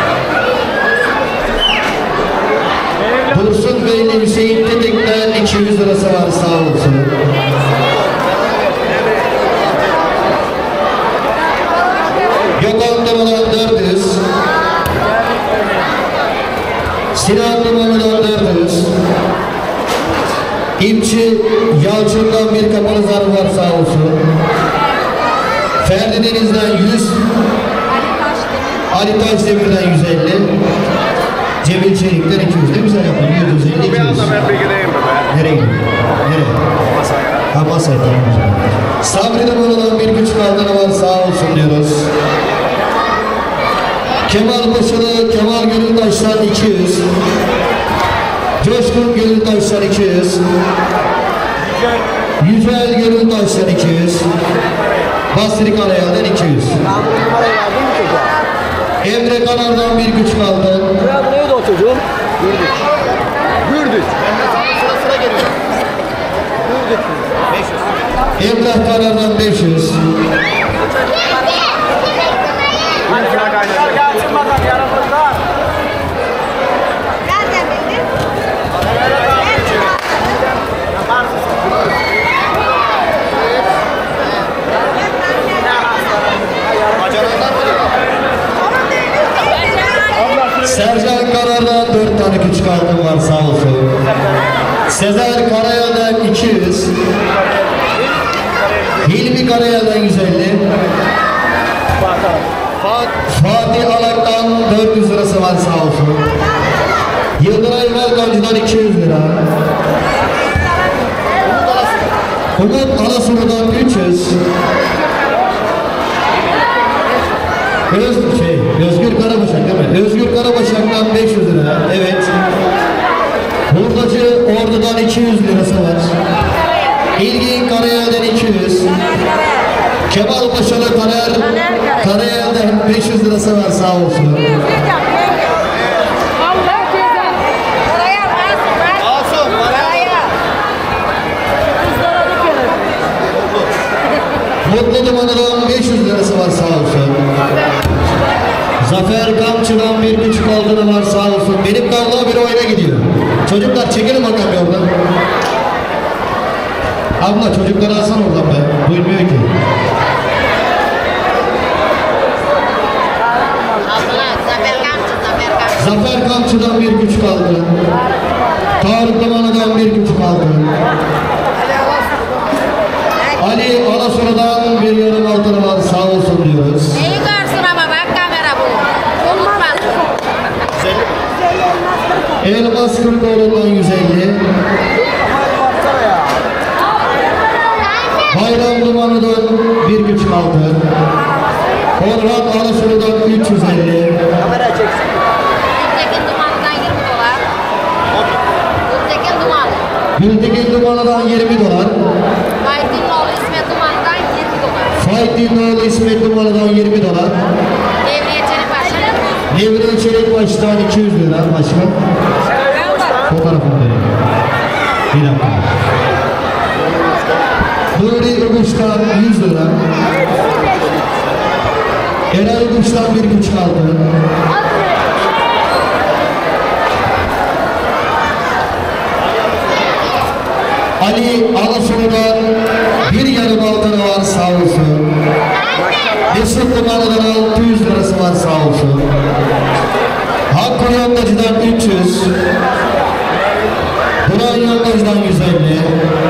Dursun Beyli Hüseyin Tetik'ten iki yüz lirası var, sağ olsun. Gökhan Duman'dan dört yüz. Sinan Duman'dan dört yüz. İmçi Yalçın'dan bir kapalı zarf var, sağ olsun. Ferdi Deniz'den yüz. Ali Taşdemir'den yüz elli. Cemil Çelik'ten iki yüz. Ne güzel yapın. yüz elli, iki yüz. Nereye gidiyor? Nereye? Ha, masaya, tamam. Sabri Duman'dan bir güç kaldırı var, sağ olsun diyoruz. Kemal Paşalı, Kemal Gönültaş'tan iki yüz. Coşkun Gönültaş'tan iki yüz. Yücel Gönültaş'tan iki yüz. Basri Karayel'den iki yüz. Emre Kanar'dan bir güç kaldı. Buraya bu neydi o çocuğum? Gürdük. Gürdük. Sıra sıra geliyor. Gürdük. beş yüz. Emrah Kanar'dan beş yüz. Sercan Karar'dan dört tane küçük altın var, sağ olsun. Sezer Karayel'den iki yüz. Hilmi Karayel'den yüz elli. Fatih Alak'tan dört yüz lirası var, sağ olsun. Yıldıray Velkancı'dan iki yüz lira. Umut Alasulu'dan üç yüz. Öz, şey, Özgür Karabaşak değil mi? Özgür Karabaşak'tan beş yüz lira. Evet. Hurdacı Ordu'dan iki yüz lirası var. İlgin Karayel'den iki yüz. Kemal Paşalı Taner Karayel'den beş yüz lirası var, sağ olsun. Asım, Mutlu Dumanı'dan beş yüz lirası var, sağ olsun. Zafer Kamçı'dan bir küçük aldığını var sağ olsun. Benim kavga bir oyuna gidiyor. Çocuklar çekilin bakalım bir oradan. Abla çocukları alsana oradan be. Duymuyor ki. Zafer Kamçı'dan bir küçük aldı. Tarık Damanı'dan bir küçük aldı. Ali Alasura'dan bir yarım altını var sağ olsun diyoruz. Neyi görsün ama bak kamera bu. Unutmaz. Elmas Kırkoğlu'ndan yüz elli. Bayram Dumanı'dan bir küçük aldı. Orhan Alasura'dan üç yüz elli. Gültekin Dumanı'dan yirmi dolar. Gültekin Dumanı. Gültekin Dumanı'dan yirmi dolar. Faydinoğlu İsmet Dumanı'dan yirmi dolar. Faydinoğlu İsmet Dumanı'dan yirmi dolar. Devriye Çelik Başkan. Nevriye Çelik Baş'tan iki yüz lira başka. Fotoğrafını verin. Bir dakika. Nuri Uguş'tan yüz lira. Eray Uguş'tan bir küçük aldı. Ali Alasura'dan bir yarım altını var sağ olsun. Mesut Dumanı'dan altı yüz lirası var sağ olsun. Hakkı Yongacı'dan üç yüz. Buran Yongacı'dan yüz elli.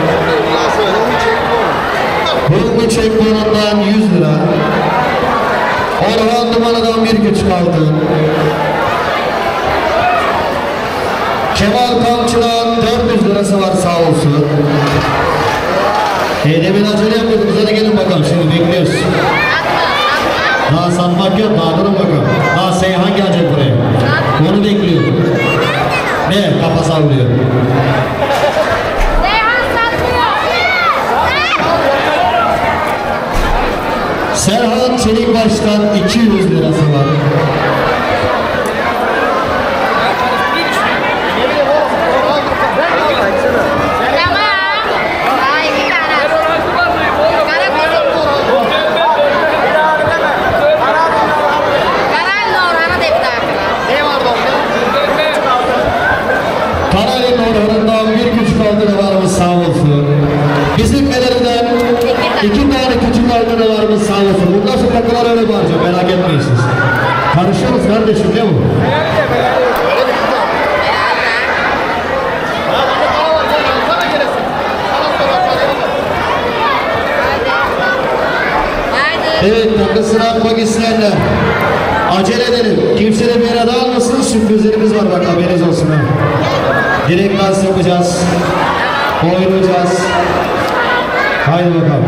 Bulgu Çekmanı'ndan yüz lira. Orhan Dumanı'dan bir küçük aldı. Kemal Kamçı'dan dört yüz lirası var sağ olsun. E demin acele yapıyorduk. Hadi gelin bakalım şimdi bekliyoruz. Daha satmak yok. Daha durun bakalım. Daha Seyhan gelecek buraya. Onu bekliyorum. Ne? Kafa sallıyor. Seyhan satmıyor. Serhan Çelikbaş'tan iki yüz lirası var. Karayın Orhan'ından bir küçük aldığını varımız sağ olsun. Bizim elerinden iki tane küçük aldığını varımız sağ olsun. Bundan sonra takılar öyle bağıracak, merak etmeyin siz. Karışıyoruz kardeşim, ne bu? Evet, takısını atmak isteyenler acele edelim. Kimse de bir yere dağılmasın, sürprizlerimiz var bak, haberiniz olsun. Ha. Direkt dans yapacağız. Oynayacağız. Haydi bakalım.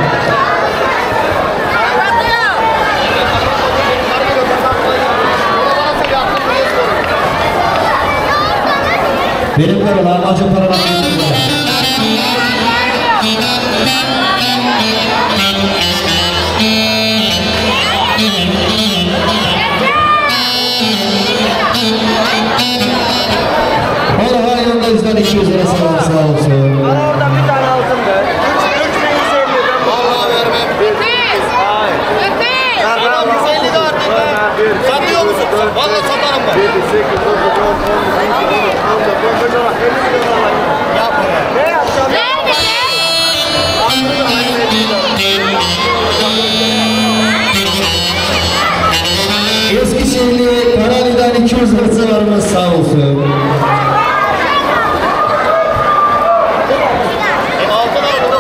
Benim paralar, acı paralar. Orhan Yongacı'dan iki yüz lirası var sağ olsun. Bana oradan bir tane altın ver. üç bin yüz elli ben bu. Vallahi vermem. Öpüz. Öpüz. Adam yüz elli de artık be. Satıyor musun? Vallahi satarım ben. yedi, sekiz, dokuz, on, on, on iki, on dört, on beş, on altı, elli milyon alayım. Yap be. Ne yapacağım? Nerede? Eskişehirli Karali'den iki yüz lirası varmış sağ olsun. E altın al bunu.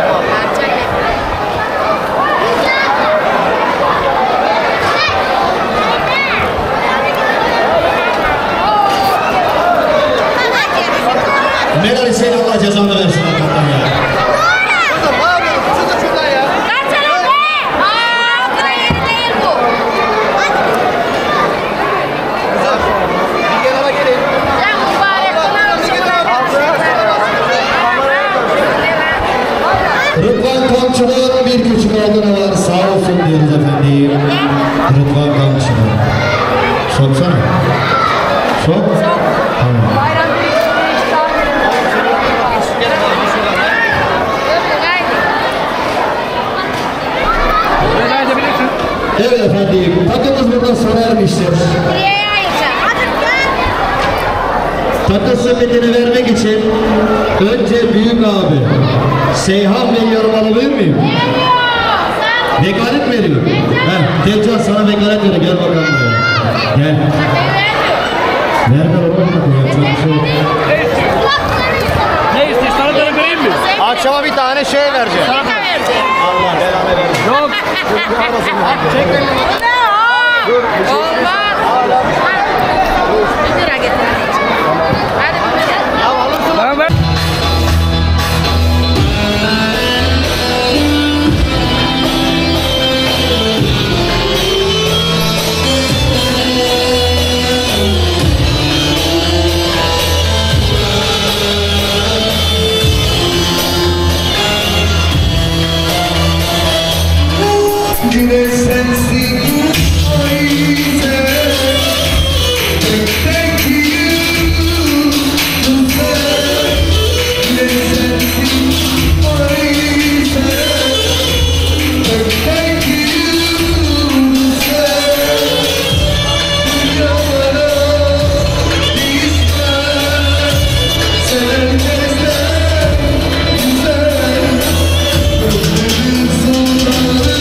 Meral Hüseyin Allah cezanı versin hakikaten ya. Kızım ne yapıyorsun? Çıkın şuradan ya. Kaçalım be. Aa, bura yeri değil bu. Kızım. Bir kenara gelin. Ya mübarek bunlar olsun. Rıdvan Kamçı'dan bir küçük aldığını var sağ olsun diyoruz efendim. Rıdvan Kamçı'dan. Soksana. Sok. Tamam. Bayram bir hiç tahmin Evet efendim. efendim, takımız burada sona ermiştir. Buraya ayıracağım. Hadi gel. Takım sepetini vermek için önce büyük abi Seyhan Bey yorum alabilir miyim? Vekalet veriyor. Heh, Tevcan sana vekalet veriyor. Gel bakalım buraya. Gel. Nerede oğlum? Ne istiyorsun? Sana da vereyim mi? Akşama bir tane şey vereceğim. Allah belanı versin. Yok. Çek elini. Olmaz. Bir lira getir. Hadi bir lira. Ya alırsın. Tamam ver. Yine sensin Ayşe. Thank you, güzel. Yine sensin Ayşe. Thank you, güzel. Dünyada ister, sevmezler güzel. Ömrümün sonları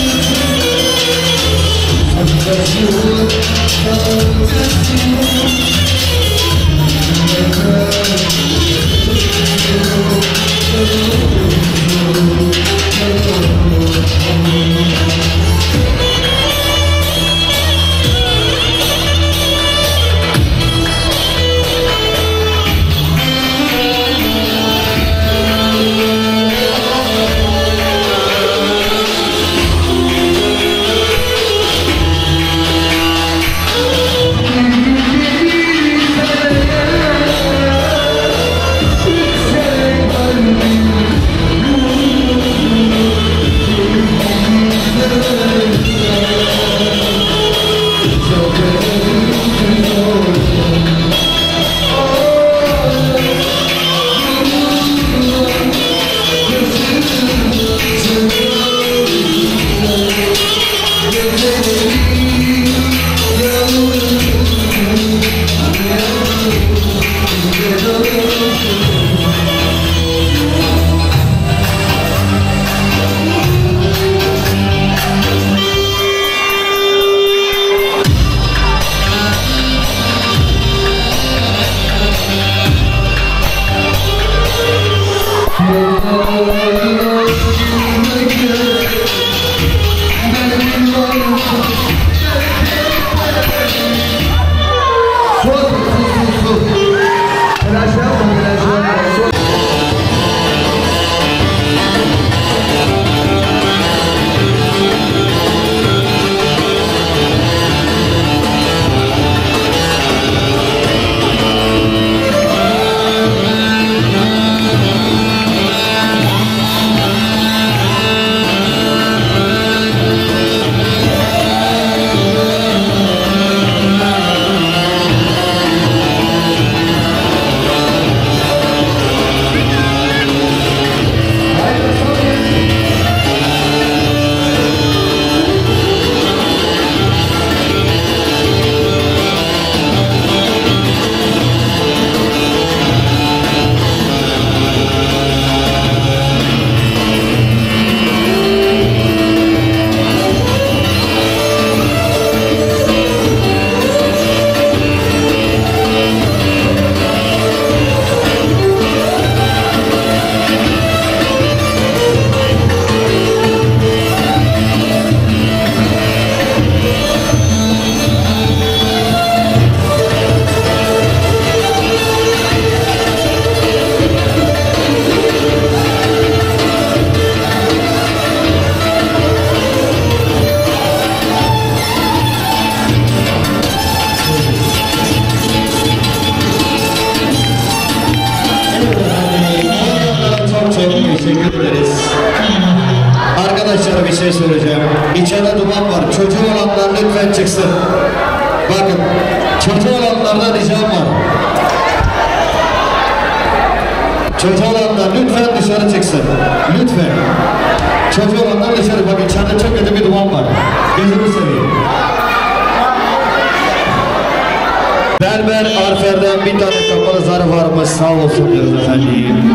Arkadaşlara bir şey söyleyeceğim. İçeride duman var. Çocuğu olanlar lütfen çıksın. Bakın, çocuğu olanlardan ricam var. Çocuğu olanlar lütfen dışarı çıksın. Lütfen. Çocuğu olanlar dışarı. Bak içeride çok kötü bir duman var. Gözünü seveyim. Berber Arfer'den bir tane kapalı zarı varmış. Sağ olsun diyoruz efendim.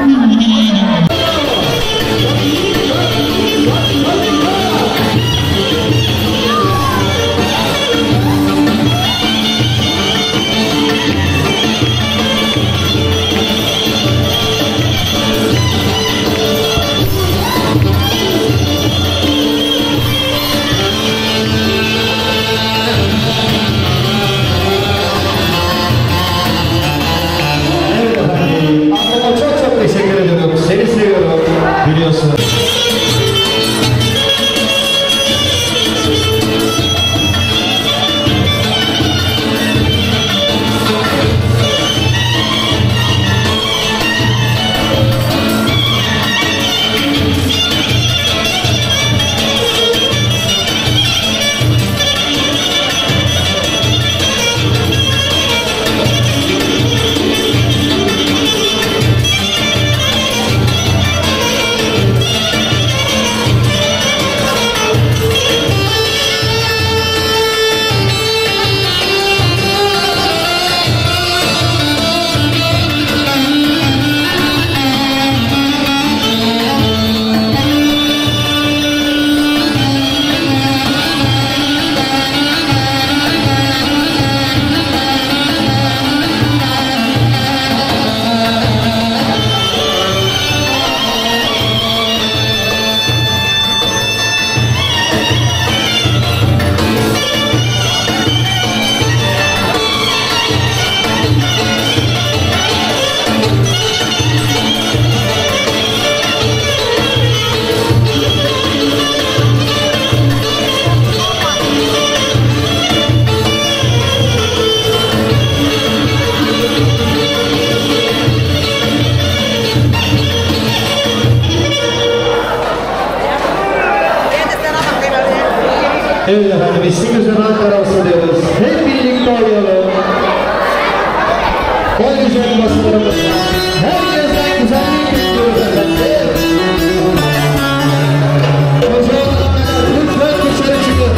Seni seviyorum, biliyorsun. Evet efendim, ismi güzel Ankara olsun diyoruz. Hep birlikte oynayalım. O güzel basınlarımız. Herkesten güzellik bekliyoruz efendim. O zaman lütfen dışarı çıkın.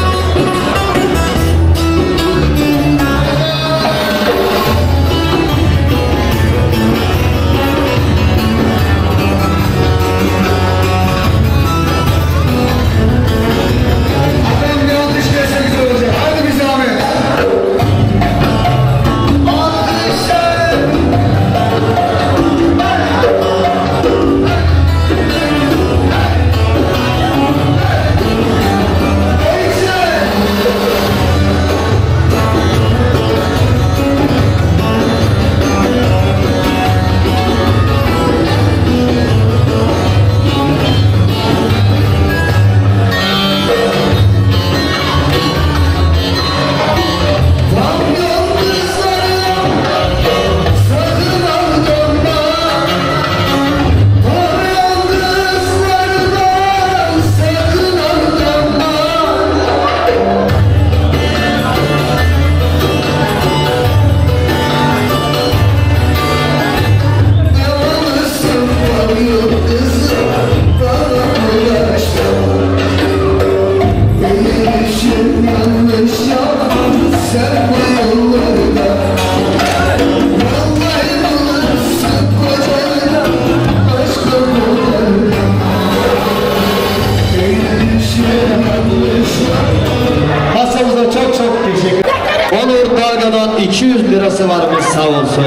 Masamıza çok çok teşekkür ederim. Onur Dalga'dan iki yüz lirası varmış, sağ olsun.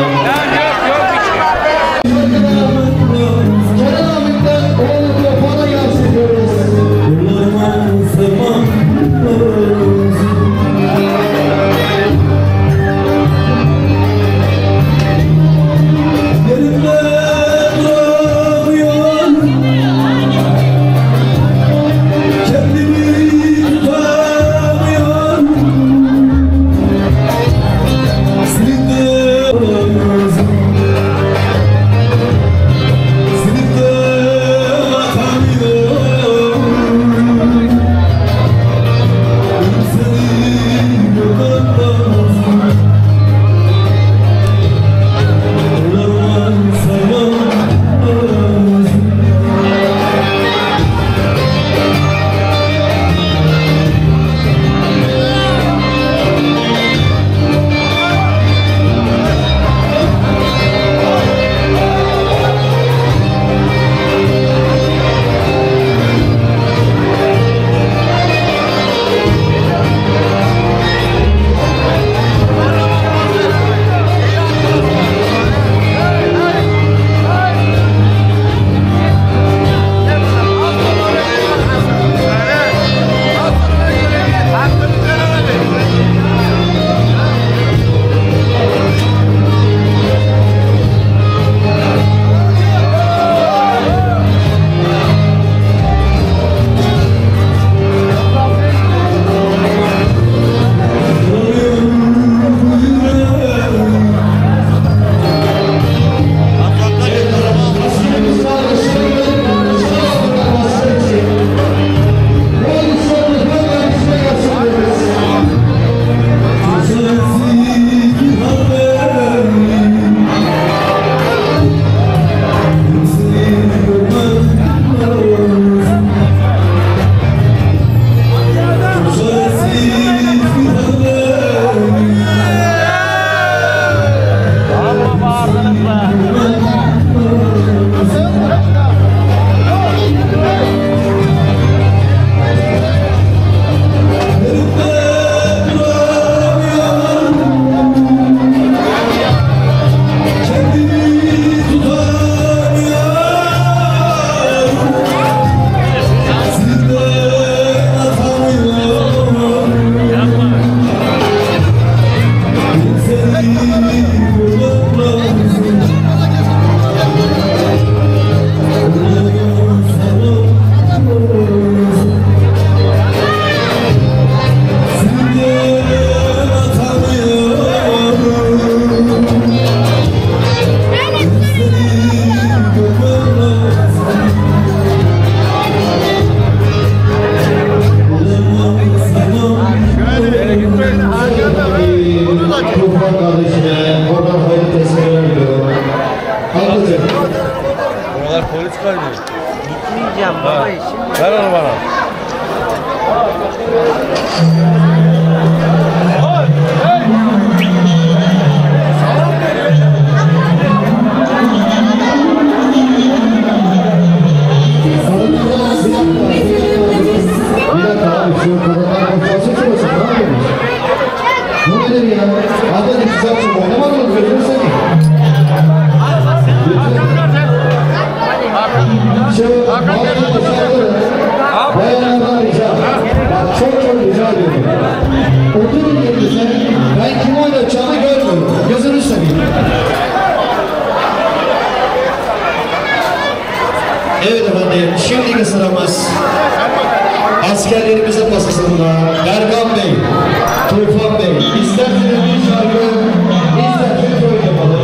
Kenan abimden o mikrofona yansıtıyoruz. Kendimi tutamıyorum. Buralar polis kaynıyor. Gitmeyeceğim baba işim. Ver onu bana. Bir dakika abi şu kodalar konuşması şurası ne yapıyorsunuz? Bu nedir ya? Adın iki saat sonra oynamadınız gözünü seveyim. Şu Hakan'ın dışarıda bayanlardan rica. Bak çok çok rica ediyorum. Oturun yerinize. Ben kim oynatacağımı görmüyorum. Gözünü seveyim. Evet efendim, şimdiki sıramız askerlerimizin masasında Bergan Bey, Tufan Bey, isterseniz bir şarkı, isterseniz oyun yapalım.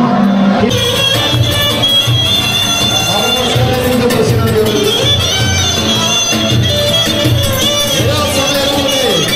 Ama askerlerimizin başına diyoruz. Yeri alsana Ertuğrul Bey.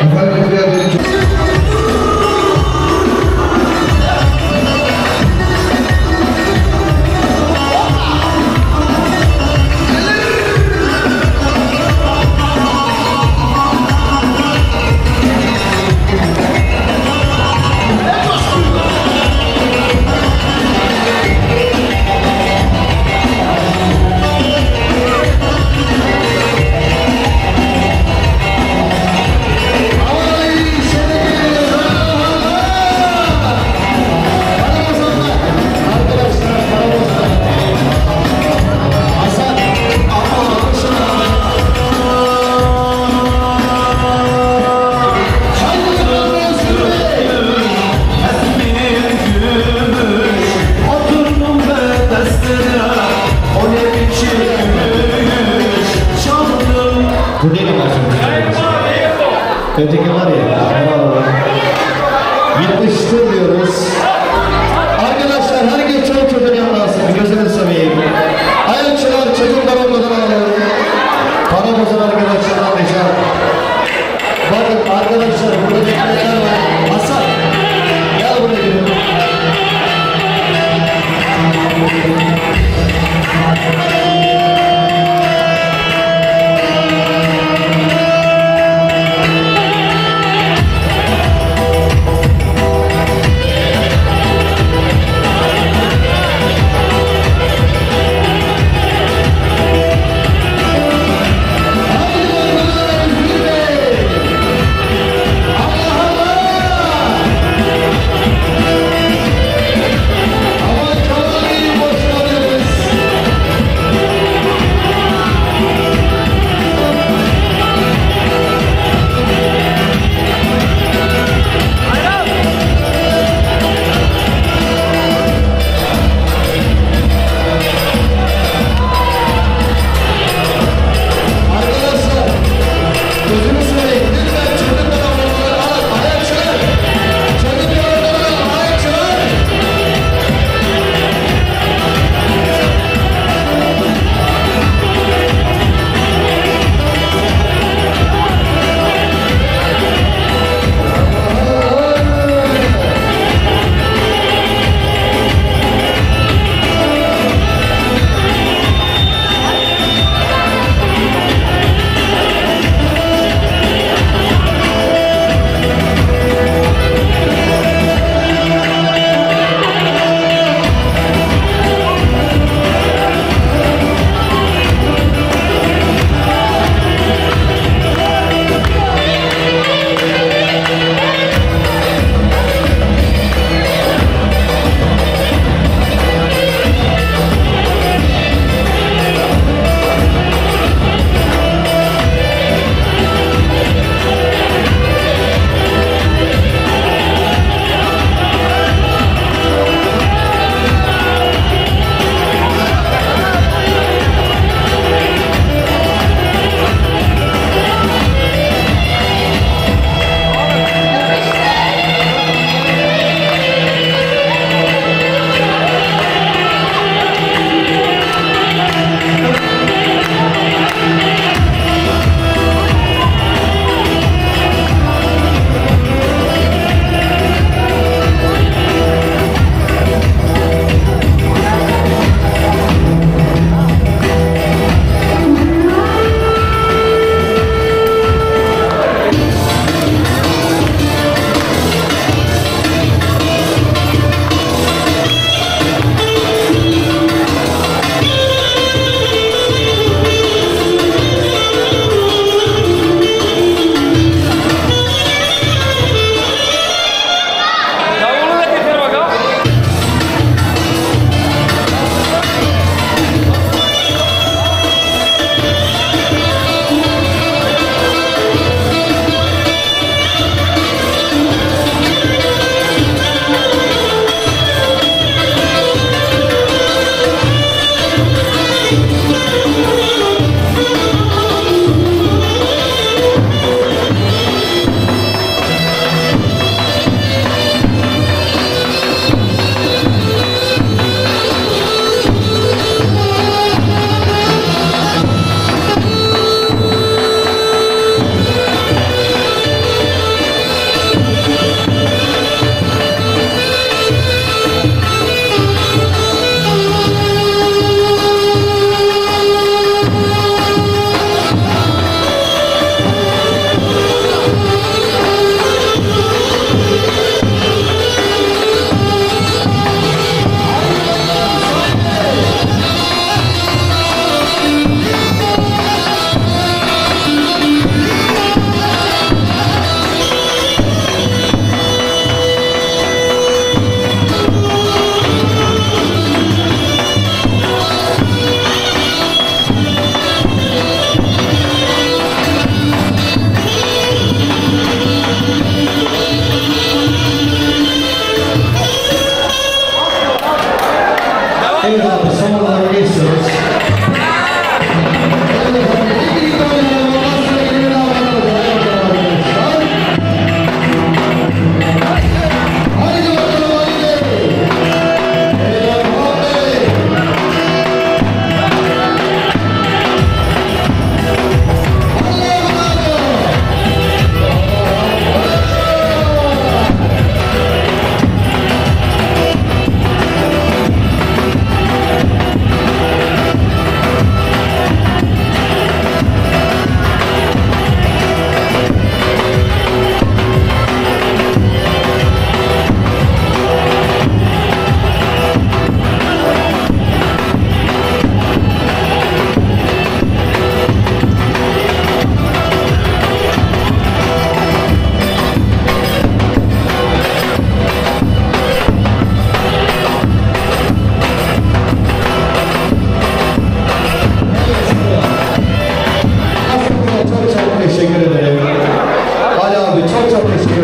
Efendim diğerleri öteki var ya, bravo. Yetmiştir diyoruz. Arkadaşlar herkes çok çocuk yanlansın, gözünü seveyim. Ayakçılar çocuklar olmadan alalım. Para bozan arkadaşlardan rica. Bakın arkadaşlar burada bekleyenler var. Hasan, gel buraya gidelim.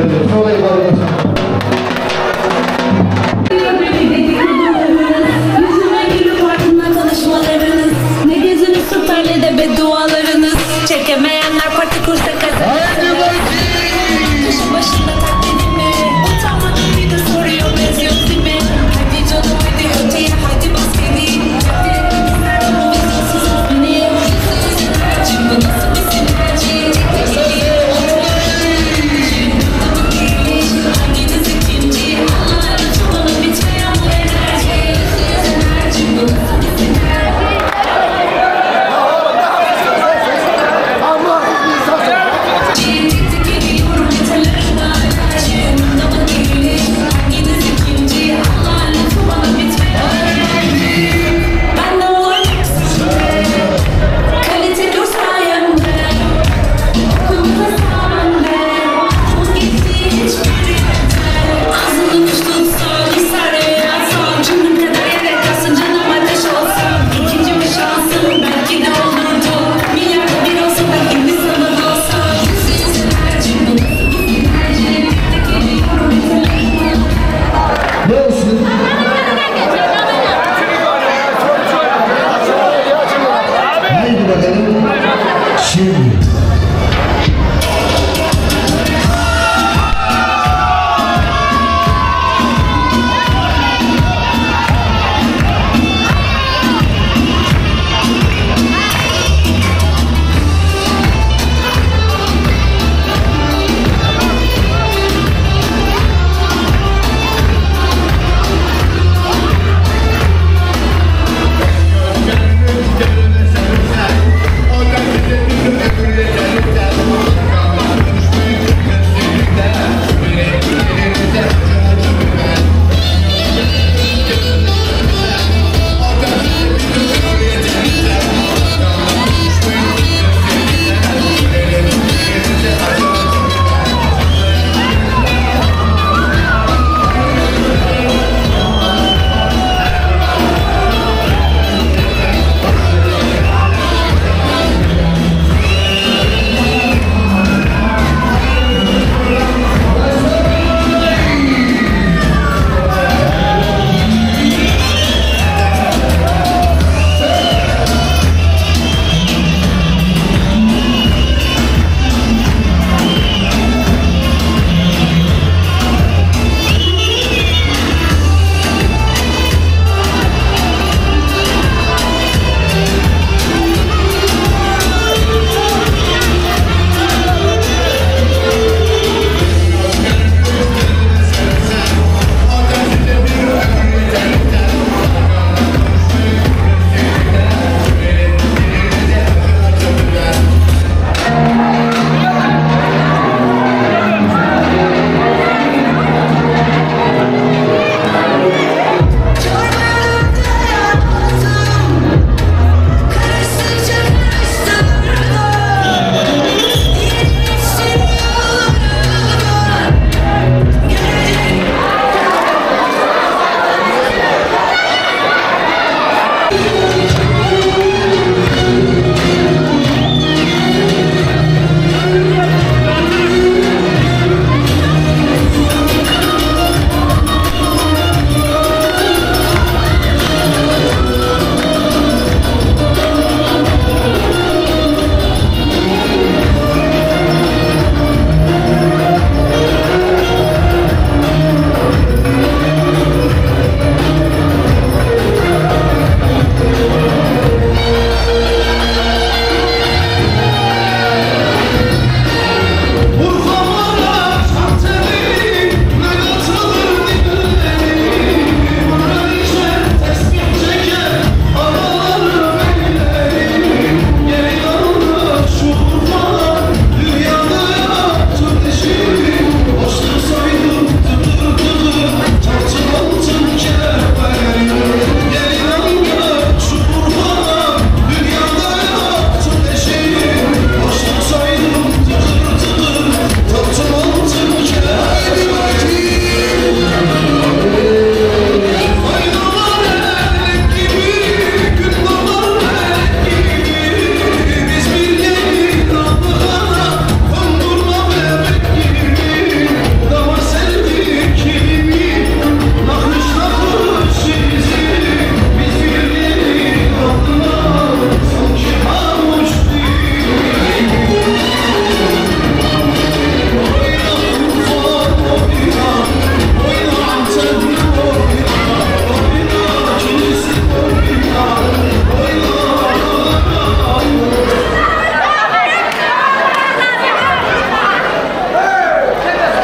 ediyoruz. Olayı bağlıyoruz. Ne geziniz süper ne de beddualarınız. Çekemeyenler parti kursa kazanır. Kışın başında taklidimi utanmadan bir de soruyor benziyor değil mi? Hadi canım hadi öteye hadi bas beni. Bizlerden o vizyonsuz beni. Şimdi nasıl bir sinerji?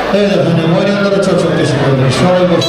Evet efendim, oynayanlara çok çok teşekkür ederim. Sağ olun.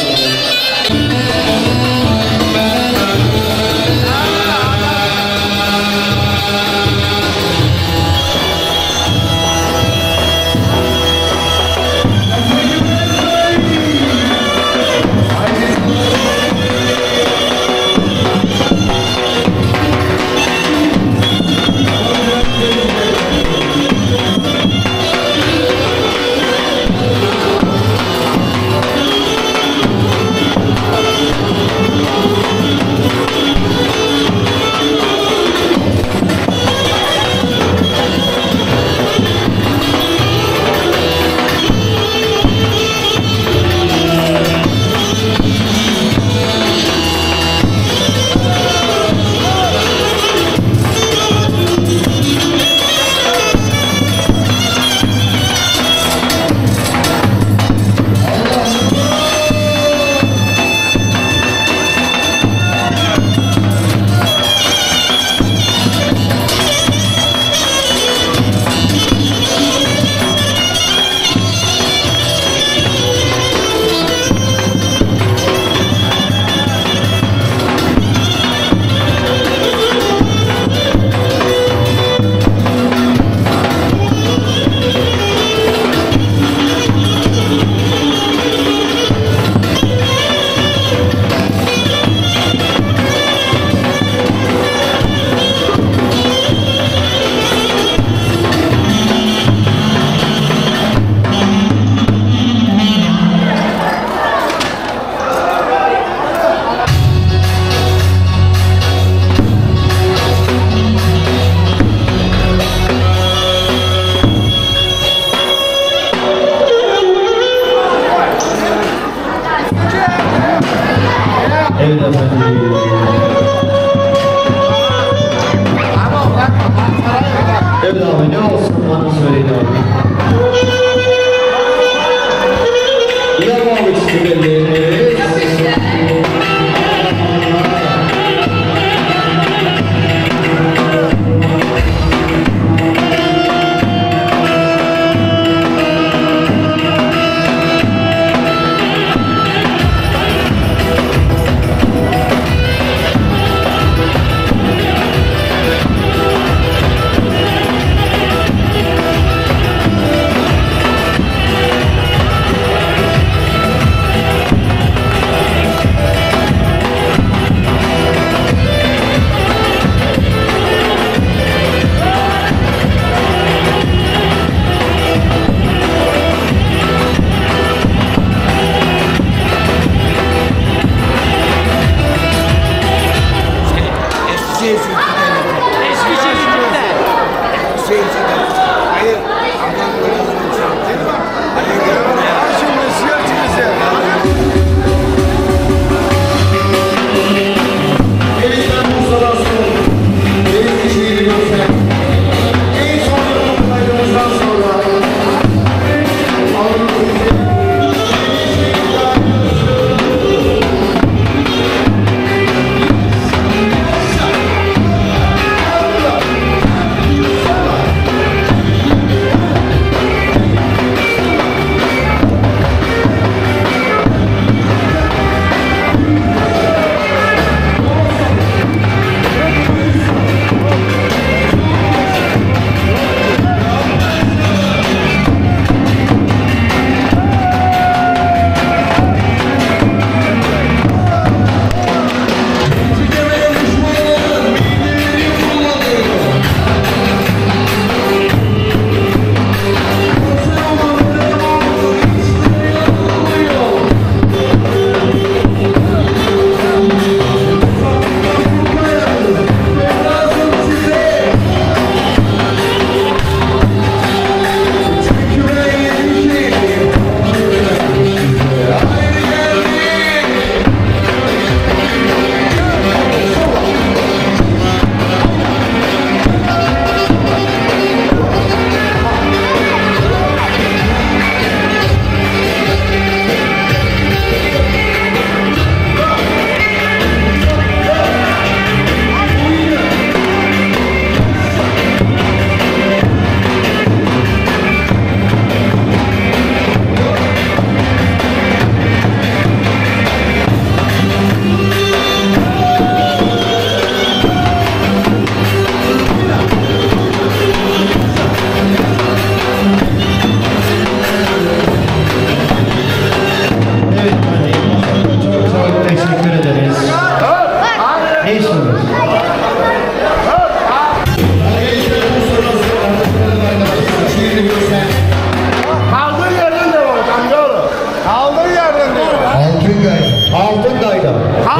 Evet efendim. Evet abi, ne olsun bana söyleyin abi. Yapmamak istedim.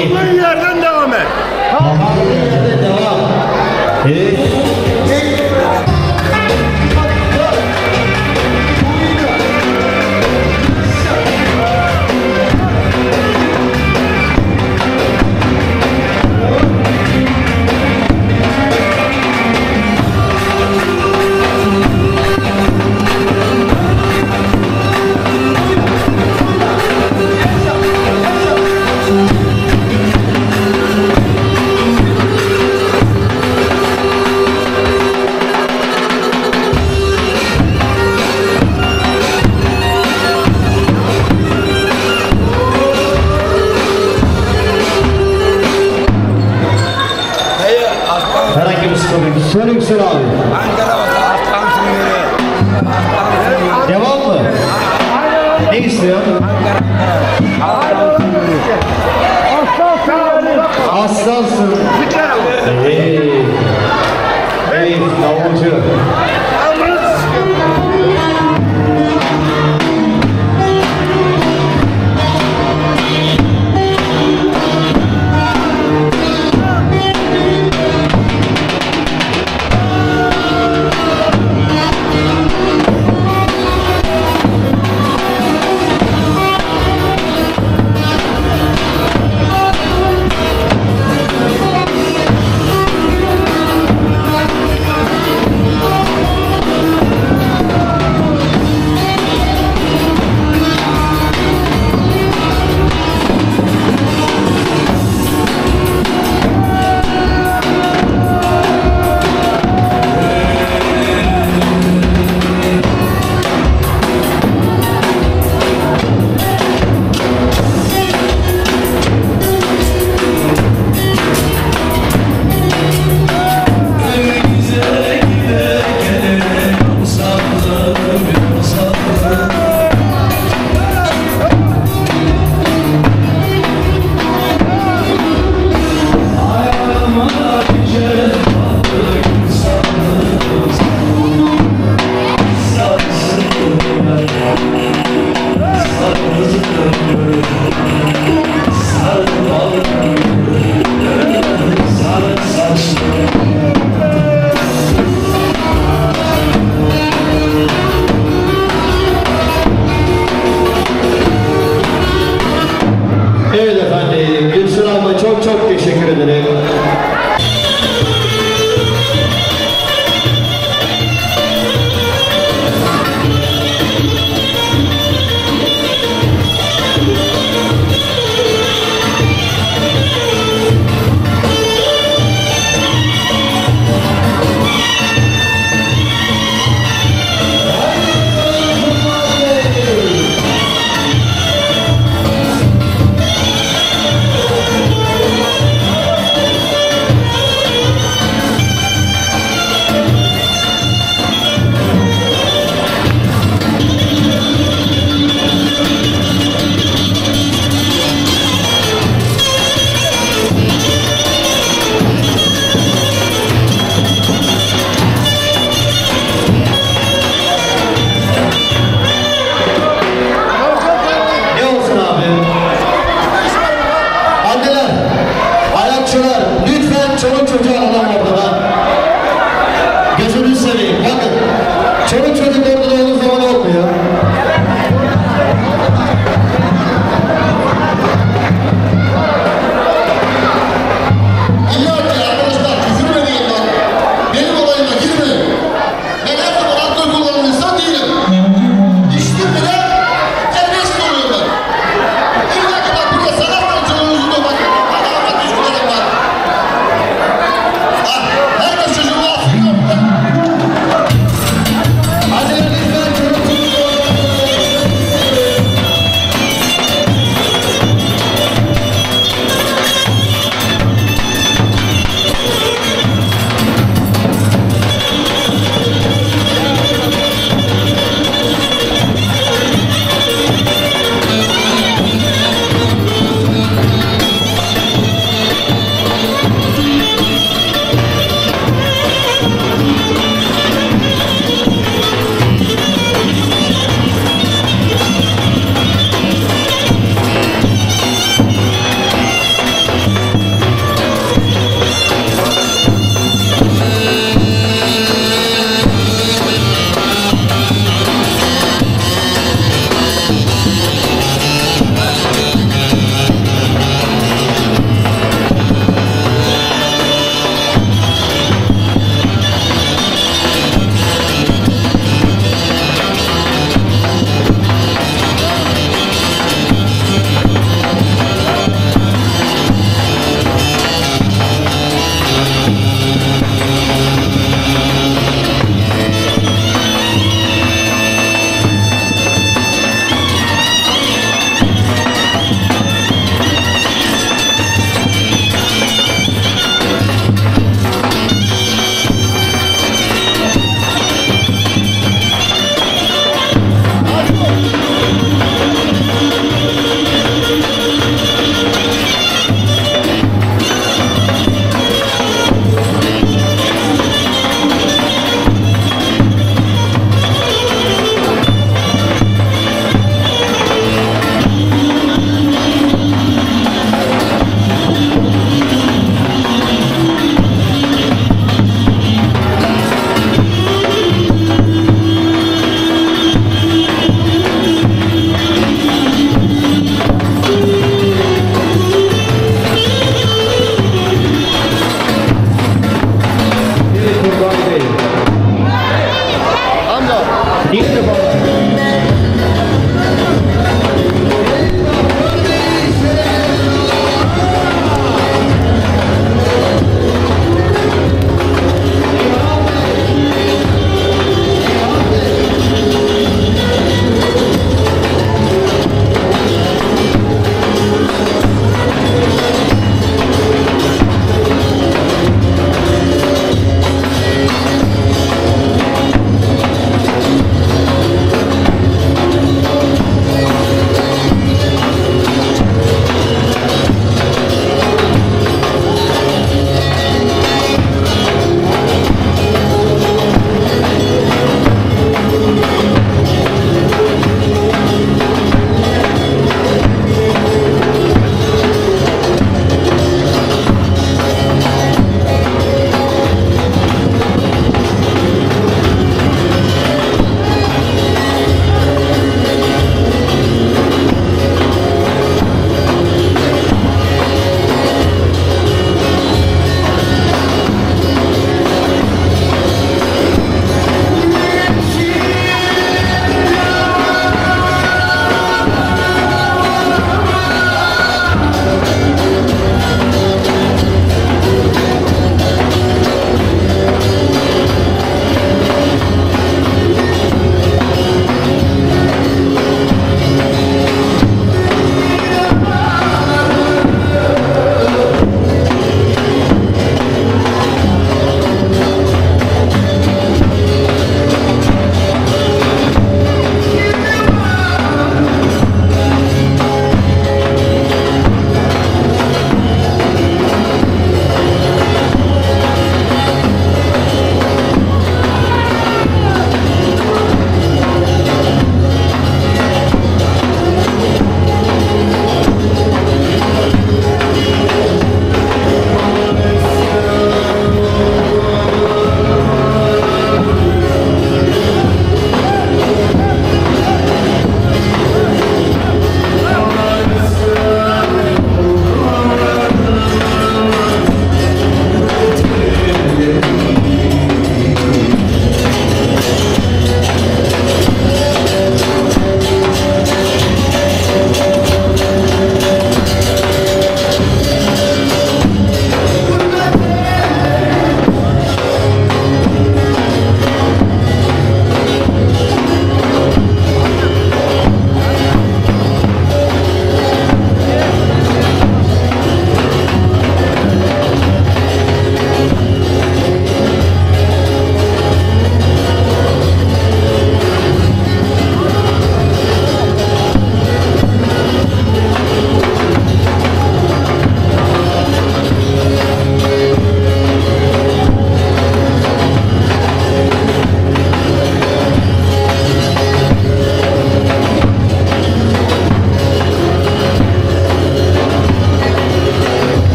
Kaldığın yerden devam et. Kaldığın yerden devam. Evet. Herhangi bir sorun. Sorun sor abi. Ankara olsa aslan sınırı. Devam mı? Ne istiyorsun? Aslansın. Hey. Hey davulcu. Evet efendim, Gülsün Hanım'a çok çok teşekkür ederim.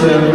bastı.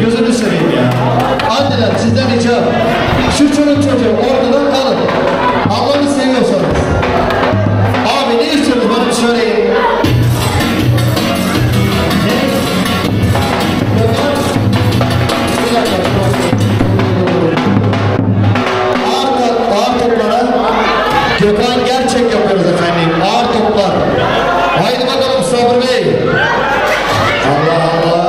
Gözünü seveyim ya. Anneler sizden ricam. Şu çocuk çocuğu ortadan kalın. Allah'ını seviyorsanız. Abi ne istiyorsunuz bana bir söyleyin. Ağır, ağır toplara Gökhan gerçek yapıyoruz efendim. Ağır toplar. Haydi bakalım Sabri Bey. Allah Allah.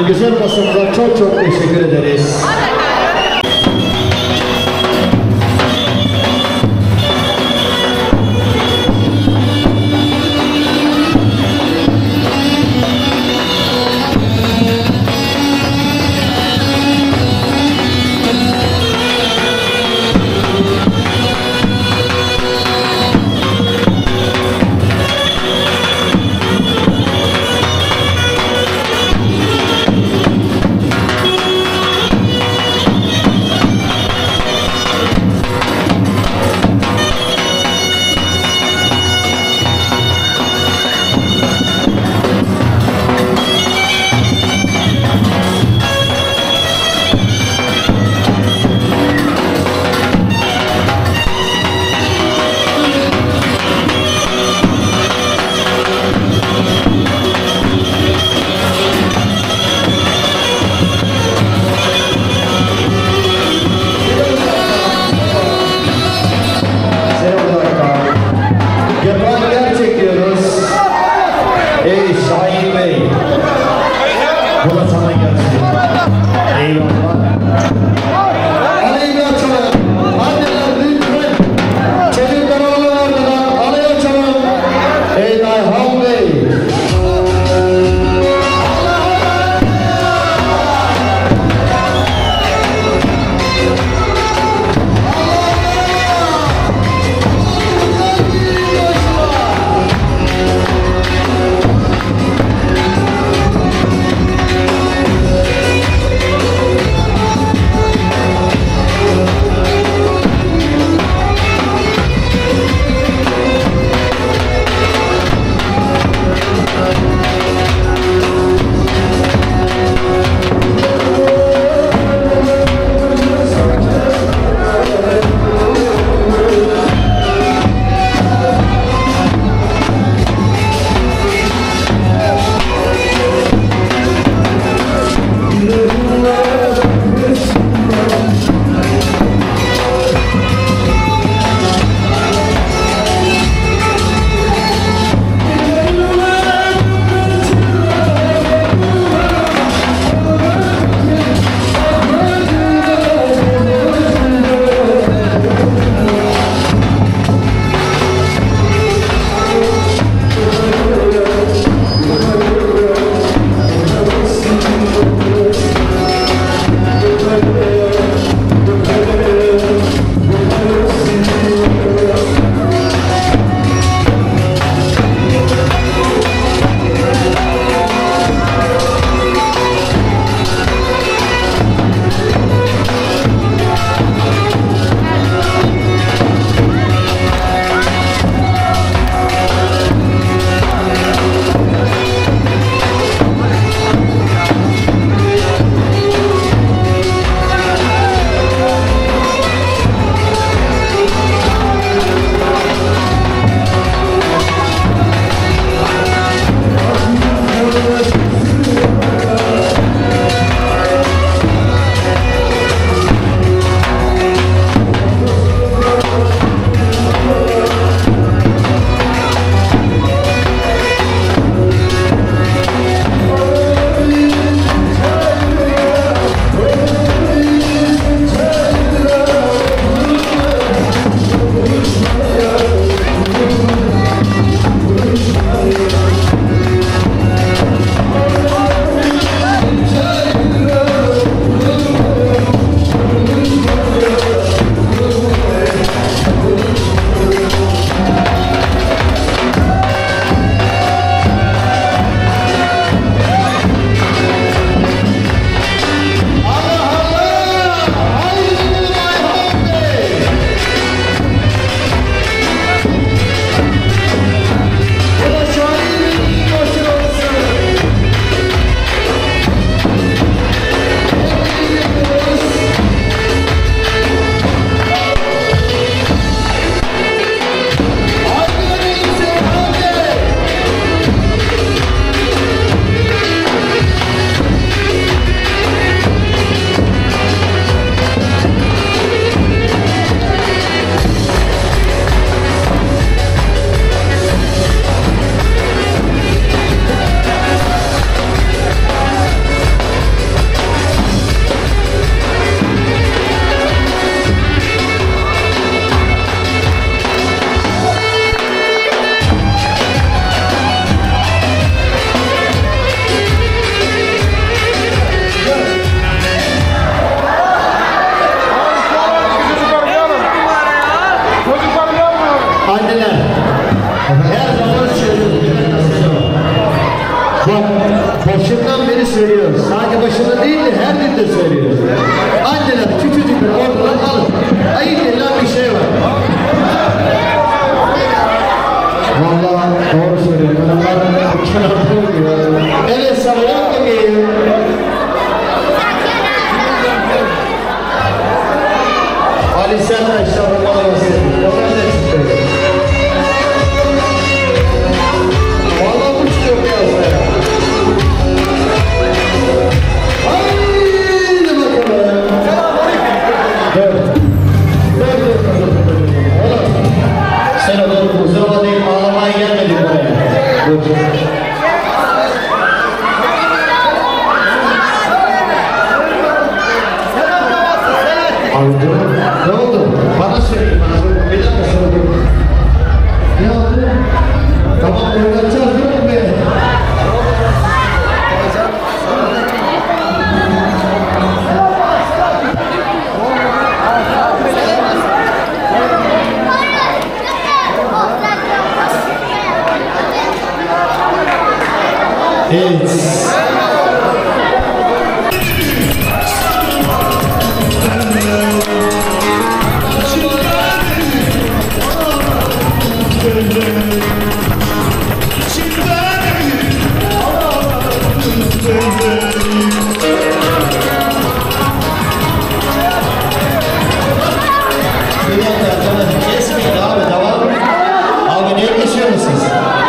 güzel basınıza çok çok teşekkür ederiz. Her zaman söylüyorum. Bak, başından beri söylüyoruz. Sadece başında değil de her dilde söylüyoruz. Anneler küçücükler ortadan alın. Ayıp denilen bir şey var. Vallahi doğru söylüyorum. Ben onlardan uçan evet, sana yap bakayım. Ali sen de aşağıda bana bahsedin. O ben de çıkıyorum. Vallahi bu çıkıyor piyasaya. Haydi bakalım. Dört. Dört dört dört. Oğlum. Sen o doğru kuzurama değil, ağlamaya gelmedin buraya. Dur. Anladım. Ne oldu? Bana söyleyin. Bir dakika sana dur. Ne oldu? Tamam, oynatacağız değil mi be? Evet. Kesmeyin abi, devam. Abi neye geçiyorsunuz?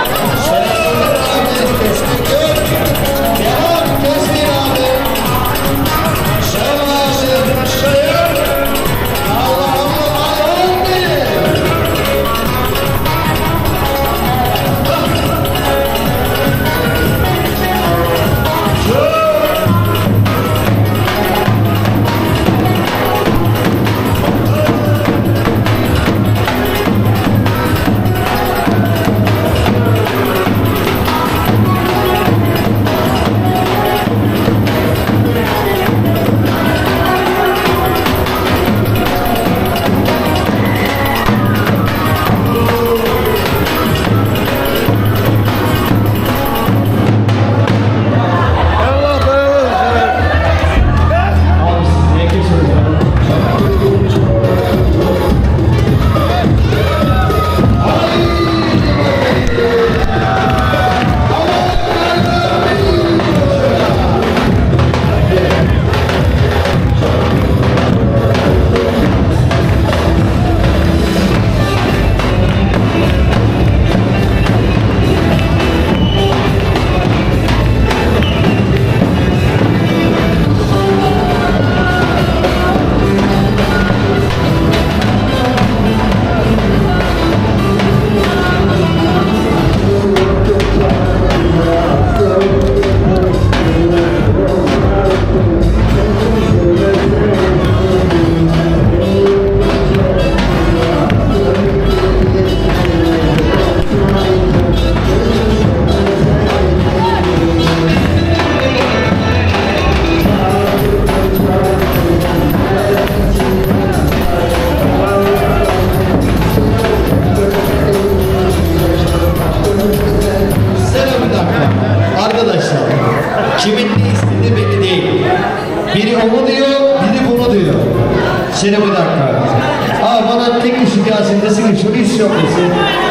Kimin ne istediği belli değil. Biri onu diyor, biri bunu diyor. Seni bir dakika. Aa, bana tek kişi gelsin desin ki şunu istiyor desin.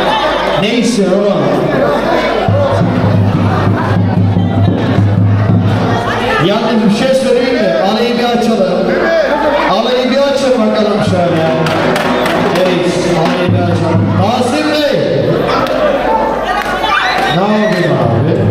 Ne istiyor oğlum? Yalnız bir şey söyleyeyim mi? Alayı bir açalım. Alayı bir açın bakalım şöyle. Evet, alayı bir açalım. Asım Bey! Ne oldu abi?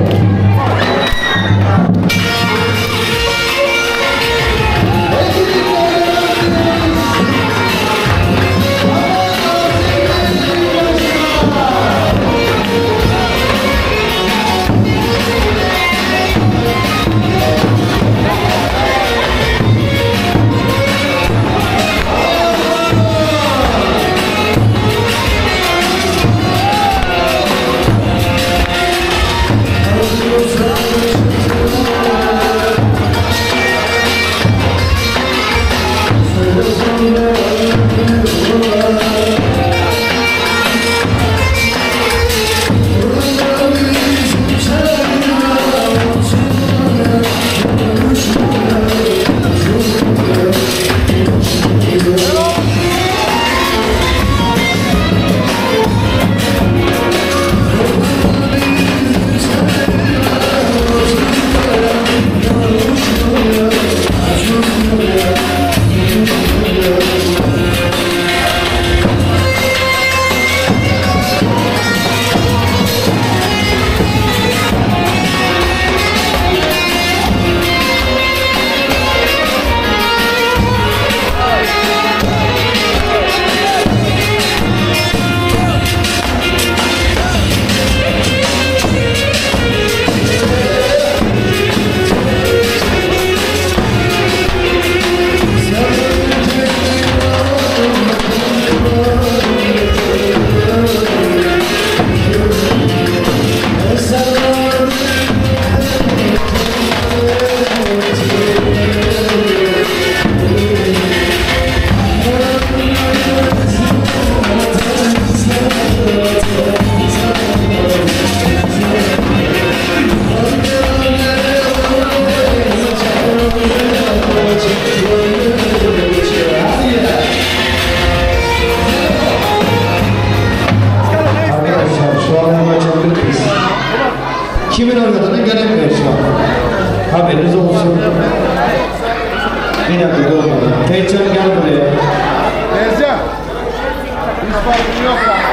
kimin oynadığını göremiyor şu an. Haberiniz olsun. Bir dakika durmadan. Teycan gel buraya. Teycan. Hiç farkın yok lan.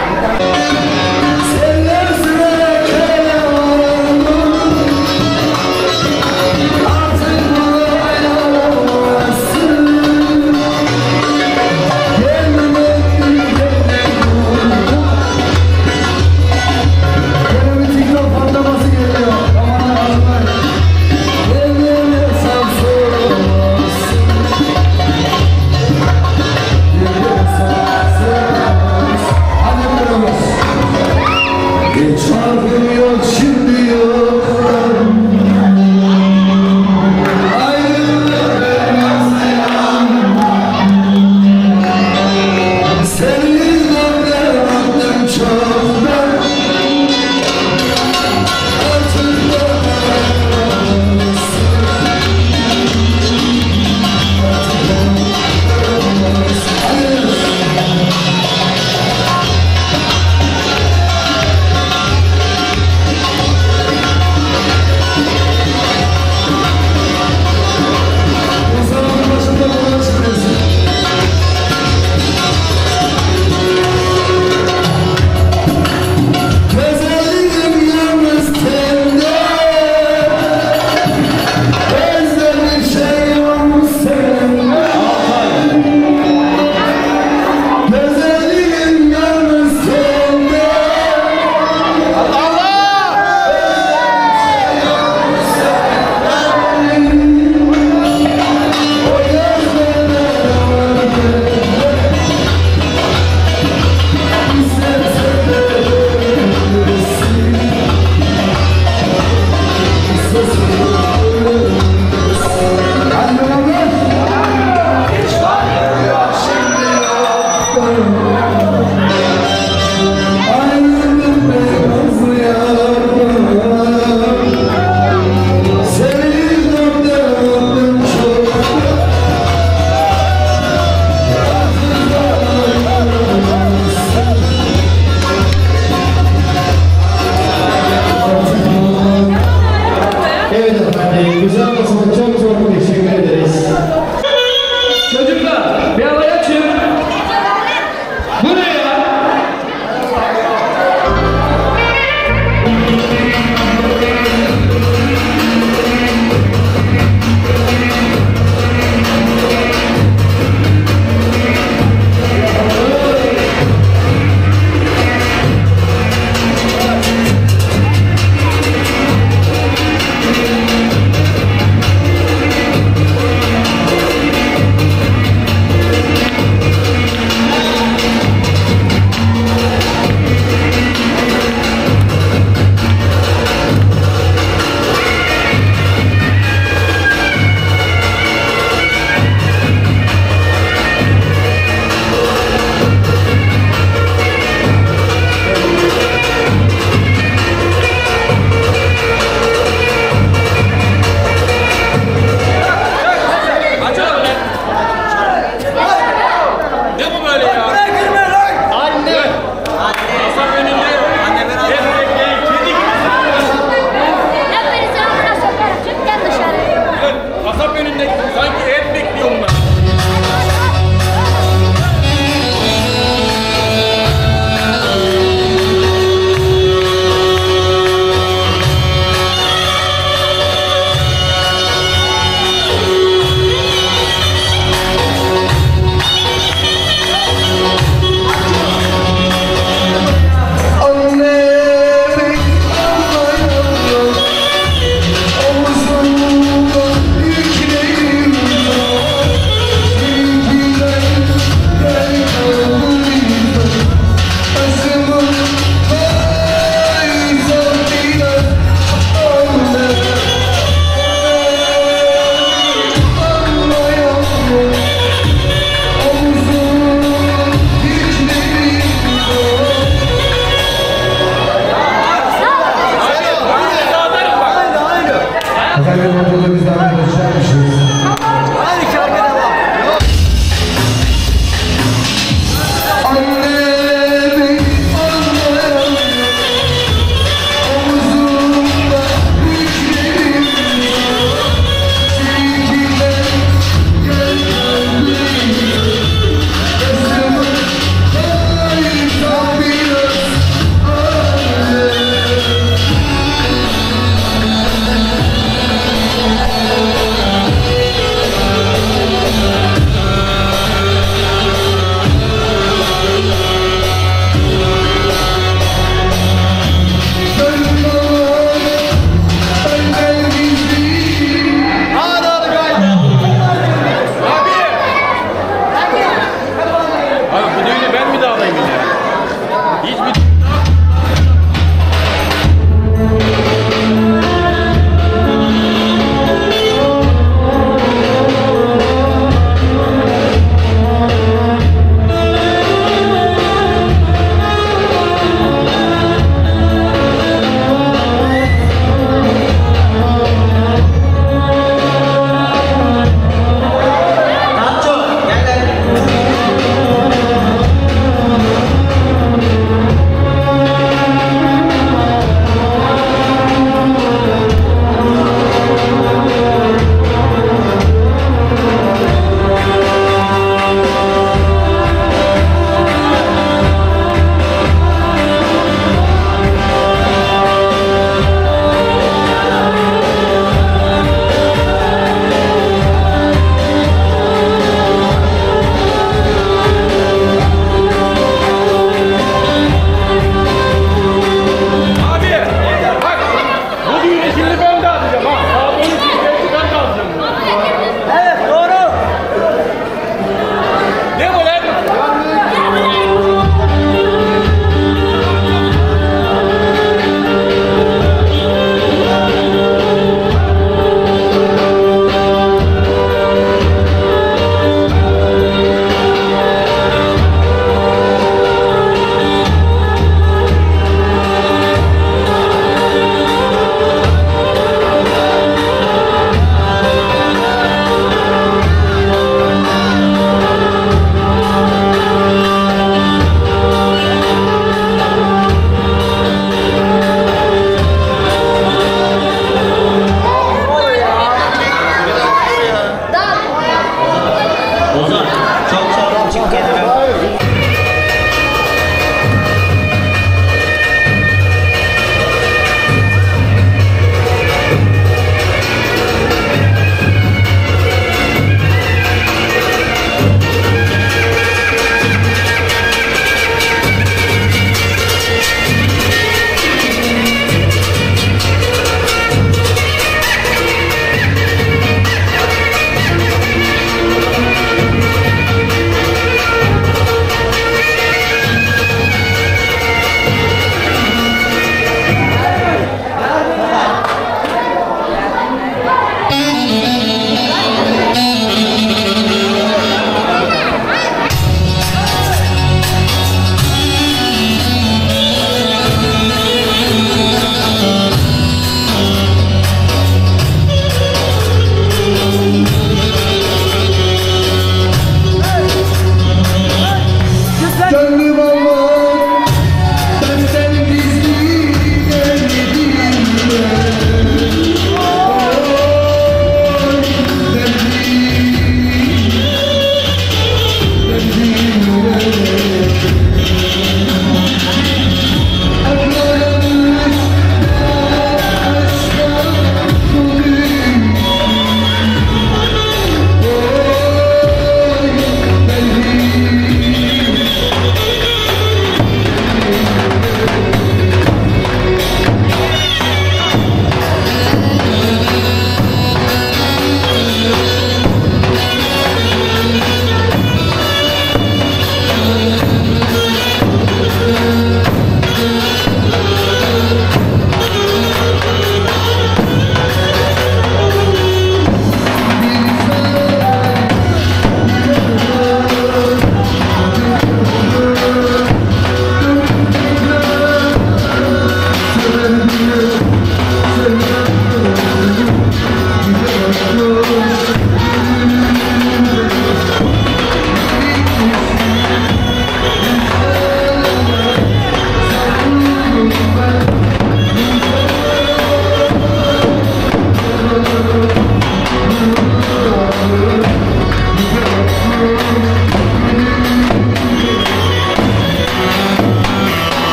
Buraya.